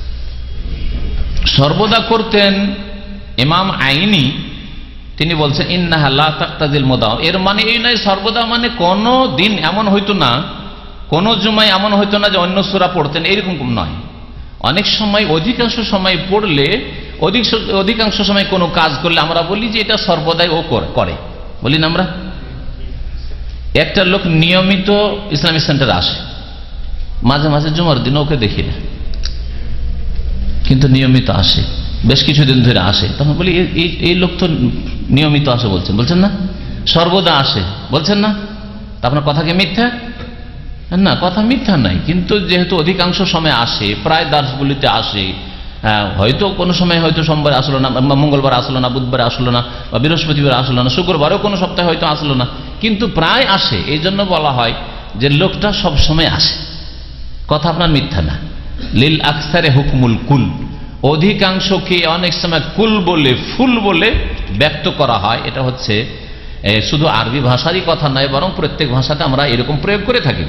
সর্বদা করতেন ইমাম আইনি তিনি বলছেন ইন্নাহা লা তাকতাজিল মুদাওয়াম, এর মানে এই নয় সর্বদা মানে কোন দিন এমন হইতো না, কোন জুমায় এমন হইতো না যে অন্য সূরা পড়তেন, এরকম নয়। অনেক সময় অধিকাংশ সময় পড়লে, অধিক অধিকাংশ সময় কোনো কাজ করলে আমরা বলি যে এটা সর্বদাই ও করে, বলি না আমরা? একটা লোক নিয়মিত ইসলামিক সেন্টারে আসে, মাঝে মাঝে জুমার দিন ওকে দেখি না, কিন্তু নিয়মিত আসে, বেশ কিছুদিন ধরে আসে, তখন বলি এই লোক তো নিয়মিত আসে বলছেন, বলছেন না? সর্বদা আসে বলছেন না? তা আপনার কথা কি মিথ্যা? না, কথা মিথ্যা নাই, কিন্তু যেহেতু অধিকাংশ সময় আসে, প্রায় দার্সগুলিতে আসে, হয়তো কোনো সময় হয়তো সোমবার আসলো না, মঙ্গলবার আসলো না, বুধবার আসলো না, বা বৃহস্পতিবার আসলো না, শুক্রবারও কোনো সপ্তাহে হয়তো আসলো না, কিন্তু প্রায় আসে। এই জন্য বলা হয় যে লোকটা সব সময় আসে, কথা আপনার মিথ্যা না। লিল আকসারে হুকমুল কুল, অধিকাংশকে অনেক সময় কুল বলে ফুল বলে ব্যক্ত করা হয়। এটা হচ্ছে শুধু আরবি ভাষারই কথা নয়, বরং প্রত্যেক ভাষাতে আমরা এরকম প্রয়োগ করে থাকি।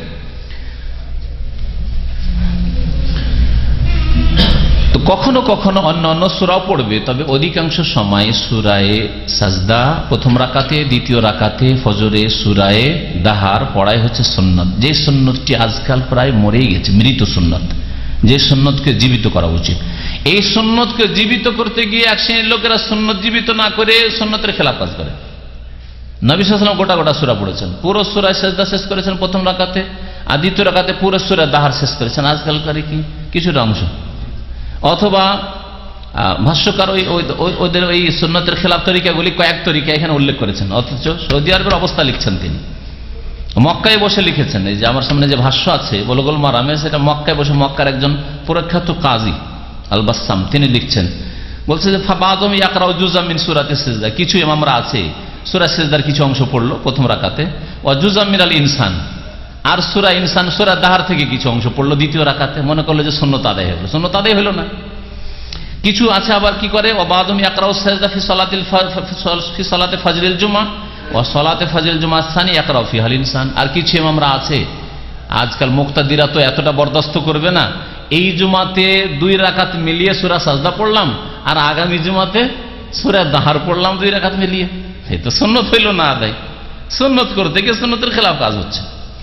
তো কখনো কখনো অন্য অন্য সূরাও পড়বে, তবে অধিকাংশ সময় সূরায়ে সাজদা প্রথম রাকাতে, দ্বিতীয় রাকাতে ফজরে সূরায়ে দাহার পড়াই হচ্ছে সুন্নাত, যে সুন্নতটি আজকাল প্রায় মরেই গেছে, মৃত সুন্নাত, যে সুন্নতকে জীবিত করা উচিত। এই সুন্নতকে জীবিত করতে গিয়ে এক শ্রেণীর লোকেরা সুন্নত জীবিত না করে সুন্নতের খেলাফ কাজ করে। নবী সাল্লাল্লাহু আলাইহি ওয়াসাল্লাম গোটা গোটা সূরা পড়েছেন, পুরো সূরা সাজদা শেষ করেছেন প্রথম রাকাতে, আর দ্বিতীয় রাকাতে পুরো সূরা দাহার শেষ করেছেন। আজকালকার কি কিছুটা অংশ, অথবা ভাষ্যকার ওই ওদের ওই সুন্নতের খেলাফ তরিকাগুলি কয়েক তরিকা এখানে উল্লেখ করেছেন, অথচ সৌদি আরবের অবস্থা লিখছেন তিনি মক্কায় বসে লিখেছেন। এই যে আমার সামনে যে ভাষ্য আছে বুলুগুল মারামে, সেটা মক্কায় বসে মক্কার একজন প্রখ্যাত কাজী আল বাসসাম তিনি লিখছেন, বলছে যে ফাবাদুম ইয়াকরাউ জুজাম মিন সূরাতিস সিজদা, কিছু ইমামরা আছে সূরা সিজদার কিছু অংশ পড়লো প্রথম রাকাতে, ওয়া জুজাম মিনাল ইনসান, আর সূরা ইনসান সূরা দাহার থেকে কিছু অংশ পড়লো দ্বিতীয় রাকাতে, মনে করলো যে সুন্নত আদায় হলো, সুন্নত আদায় হলো না। কিছু আছে আবার কি করে, ওয়া বাদুম ইয়াকরাউ সাজদা ফি সালাতিল ফি সালাতি ফাজরিল জুমা ওয়া সালাতে ফাজরিল জুমা সানি ইয়াকরাউ ফিহাল ইনসান, আর কিছু ইমামরা আছে আজকাল মুক্তাদিরা তো এতটা বরদাস্ত করবে না, এই জুমাতে দুই রাকাত মিলিয়ে সূরা সাজদা পড়লাম, আর আগামী জুমাতে সূরা দাহার পড়লাম দুই রাকাত মিলিয়ে, এই তো সুন্নত হইল না আদায়, সুন্নত করতে গিয়ে সুন্নতের খেলাফ কাজ হচ্ছে।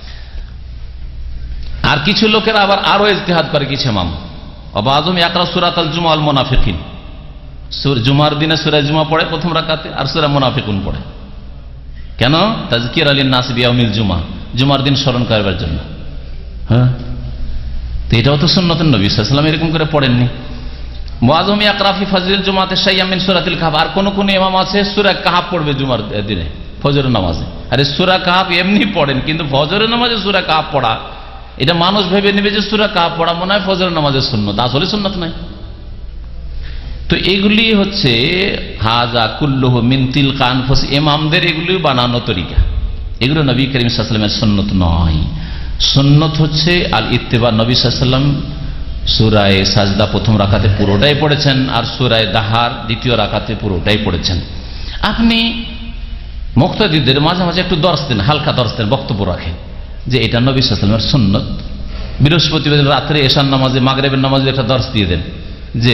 আর কিছু লোকেরা আবার আরো ইজতিহাদ করে, কিছু ইমাম ওয়াবাদুম ইয়াকরা সূরাতাল জুমা আল মুনাফিকিন, জুমার দিনে সূরা জুমা পড়ে প্রথম রাকাতে, আর সূরা মুনাফিকুন পড়ে। কেন? তাযকিরা লিন নাস বিয়াউমিল জুমা, জুমার দিন স্মরণ করবার জন্য। হ্যাঁ, তো এটাও তো সুন্নতুন নবী সাল্লাল্লাহু আলাইহি ওয়াসাল্লাম এরকম করে পড়েননি। মুআযযুম ইয়াকরা ফি ফাজরিল জুমাতে শাইয়াম মিন সূরাতিল কাহফ, আর কোন কোন ইমাম আছে সূরা কাহফ পড়বে জুমার দিনে ফজরের নামাজে। আরে সূরা কাহফ এমনি পড়েন, কিন্তু ফজরের নামাজে সূরা কাহফ পড়া, এটা মানুষ ভেবে নেবে যে সূরা কাহফ পড়া মনে হয় ফজরের নামাজের সুন্নত, আসলে সুন্নত নয়। তো এইগুলি হচ্ছে হাজা কুল্লুহু মিন তিলকা আনফুসি, ইমামদের এগুলি বানানো তরিকা, এগুলো নবী করিম সাল্লাল্লাহু আলাইহি ওয়াসাল্লামের সুন্নত নয়। সুন্নত হচ্ছে আল ইত্তিবা। নবী সাল্লাল্লাহু আলাইহি ওয়াসাল্লাম সূরা সাজদা প্রথম রাকাতে পুরোটাই পড়েছেন, আর সূরা দাহার দ্বিতীয় রাকাতে পুরোটাই পড়েছেন। আপনি মুক্তাদিদের মাঝে মাঝে একটু দর্শ দেন, হালকা দর্শ দেন, বক্তব্য রাখেন যে এটা নবী সাল্লাল্লাহু আলাইহি ওয়াসাল্লামের সুন্নত। বৃহস্পতিবার রাত্রে এশার নামাজে, মাগরিবের নামাজে একটা দর্শ দিয়ে দেন যে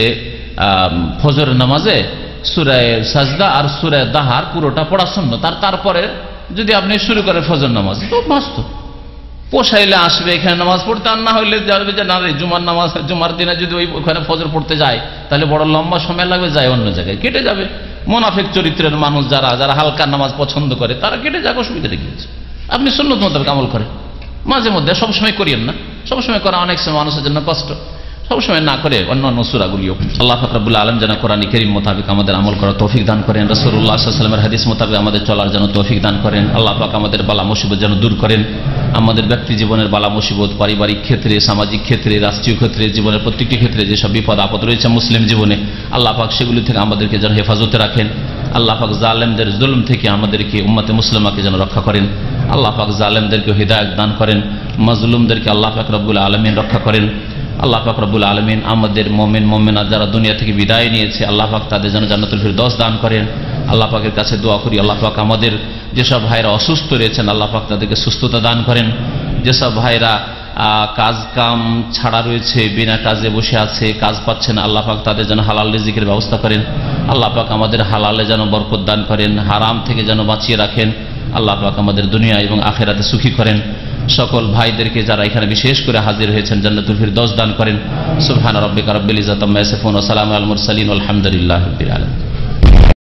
ফজরের নামাজে সূরা সাজদা আর সূরা দাহার পুরোটা পড়া সুন্নত, আর তারপরে যদি আপনি শুরু করেন ফজর নামাজ, তো বাস্তব পোষাইলে আসবে এখানে নামাজ পড়তে, আর না হইলে যাবে যে না রে জুমার নামাজ, জুমার দিনে যদি ওই ওখানে ফজর পড়তে যায় তাহলে বড় লম্বা সময় লাগবে, যায় অন্য জায়গায়, কেটে যাবে। মুনাফিক চরিত্রের মানুষ যারা যারা হালকা নামাজ পছন্দ করে তারা কেটে যাক, অসুবিধা গিয়েছে। আপনি সুন্নত মোতাবেক আমল করেন, মাঝে মধ্যে, সবসময় করিয়েন না। সবসময় করা অনেক সময় মানুষের জন্য কষ্ট, সবসময় না করে অন্য অন্য সূরাগুলিও। আল্লাহ পাক রব্বুল আলামিন যেন কোরআন কারীম মোতাবেক আমাদের আমল করার তৌফিক দান করেন, রাসূলুল্লাহ সাল্লাল্লাহু আলাইহি ওয়াসাল্লামের হাদিস মোতাবেক আমাদের চলার জন্য তৌফিক দান করেন। আল্লাহ পাক আমাদের বালা মুসিবত যেন দূর করেন, আমাদের ব্যক্তি জীবনের বালা মুসিবত, পারিবারিক ক্ষেত্রে, সামাজিক ক্ষেত্রে, রাষ্ট্রীয় ক্ষেত্রে, জীবনের প্রত্যেকটি ক্ষেত্রে যেসব বিপদ আপদ রয়েছে মুসলিম জীবনে, আল্লাহ পাক সেগুলি থেকে আমাদেরকে যেন হেফাজতে রাখেন। আল্লাহ পাক জালেমদের জুলুম থেকে আমাদেরকে, উম্মতে মুসলিমাকে যেন রক্ষা করেন। আল্লাহ পাক জালেমদেরকে হিদায়াত দান করেন, মাজলুমদেরকে আল্লাহ পাক রব্বুল আলামিন রক্ষা করেন। আল্লাহ পাক রব্বুল আলামিন আমাদের মুমিন মুমিনাত যারা দুনিয়া থেকে বিদায় নিয়েছে, আল্লাহ পাক তাদের যেন জান্নাতুল ফিরদৌস দান করেন। আল্লাহ পাকের কাছে দোয়া করি, আল্লাহ পাক আমাদের যেসব ভাইরা অসুস্থ রয়েছেন আল্লাহ পাক তাদেরকে সুস্থতা দান করেন। যেসব ভাইরা কাজ কাম ছাড়া রয়েছে, বিনা কাজে বসে আছে, কাজ পাচ্ছে না, আল্লাহ পাক তাদের যেন হালাল রিজিকের ব্যবস্থা করেন। আল্লাহ পাক আমাদের হালালে যেন বরকত দান করেন, হারাম থেকে যেন বাঁচিয়ে রাখেন। আল্লাহ পাক আমাদের দুনিয়া এবং আখিরাতে সুখী করেন। সকল ভাইদেরকে যারা এখানে বিশেষ করে হাজির হয়েছেন জান্নাতুল ফিরদৌস দান করেন। সুবহান রাব্বিকা রাব্বিল ইজ্জাতি আম্মা ইয়াসিফুন ওয়া সালামুন আলাল মুরসালিন ওয়াল হামদুলিল্লাহি রাব্বিল আলামিন।